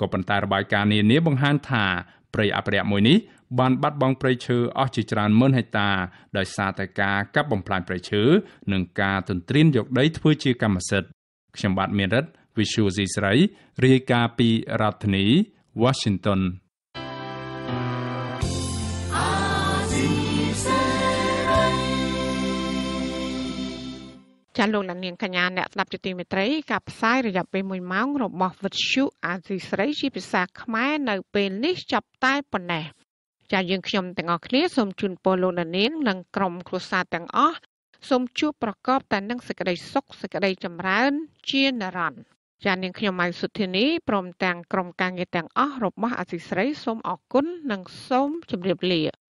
ក៏ប៉ុន្តែរបាយការណ៍នានាបង្ហាញថាព្រៃអភិរក្សមួយនេះបានបាត់បង់ព្រៃឈើអស់ជាច្រើនម៉ឺនហិកតាដោយសារតែការកាប់បំផ្លាញព្រៃឈើនិងការទន្ទ្រានយកដីធ្វើជាកម្មសិទ្ធិខ្ញុំបាទមានរិទ្ធ Visual C ស្រីរាយការណ៍ពីរដ្ឋធានី Washington ចាលោកនាងកញ្ញាអ្នកស្ដាប់ជាទីមេត្រីការផ្សាយរយៈពេលមួយម៉ោងរបស់វិទ្យុអាស៊ីស្រីជាភាសាខ្មែរនៅពេលនេះចាប់តែប៉ុណ្ណេះចាយើងខ្ញុំទាំងអស់គ្នាសូមជូនពរលោកនាងនិងក្រុមគ្រួសារទាំងអស់សូមជួបប្រកបតែនឹងសេចក្តីសុខសេចក្តីចម្រើនជានិរន្តរ៍ចានាងខ្ញុំម៉ៅសុធានីព្រមទាំងក្រុមការងារទាំងអស់របស់អាស៊ីស្រីសូមអរគុណនិងសូមជម្រាបលា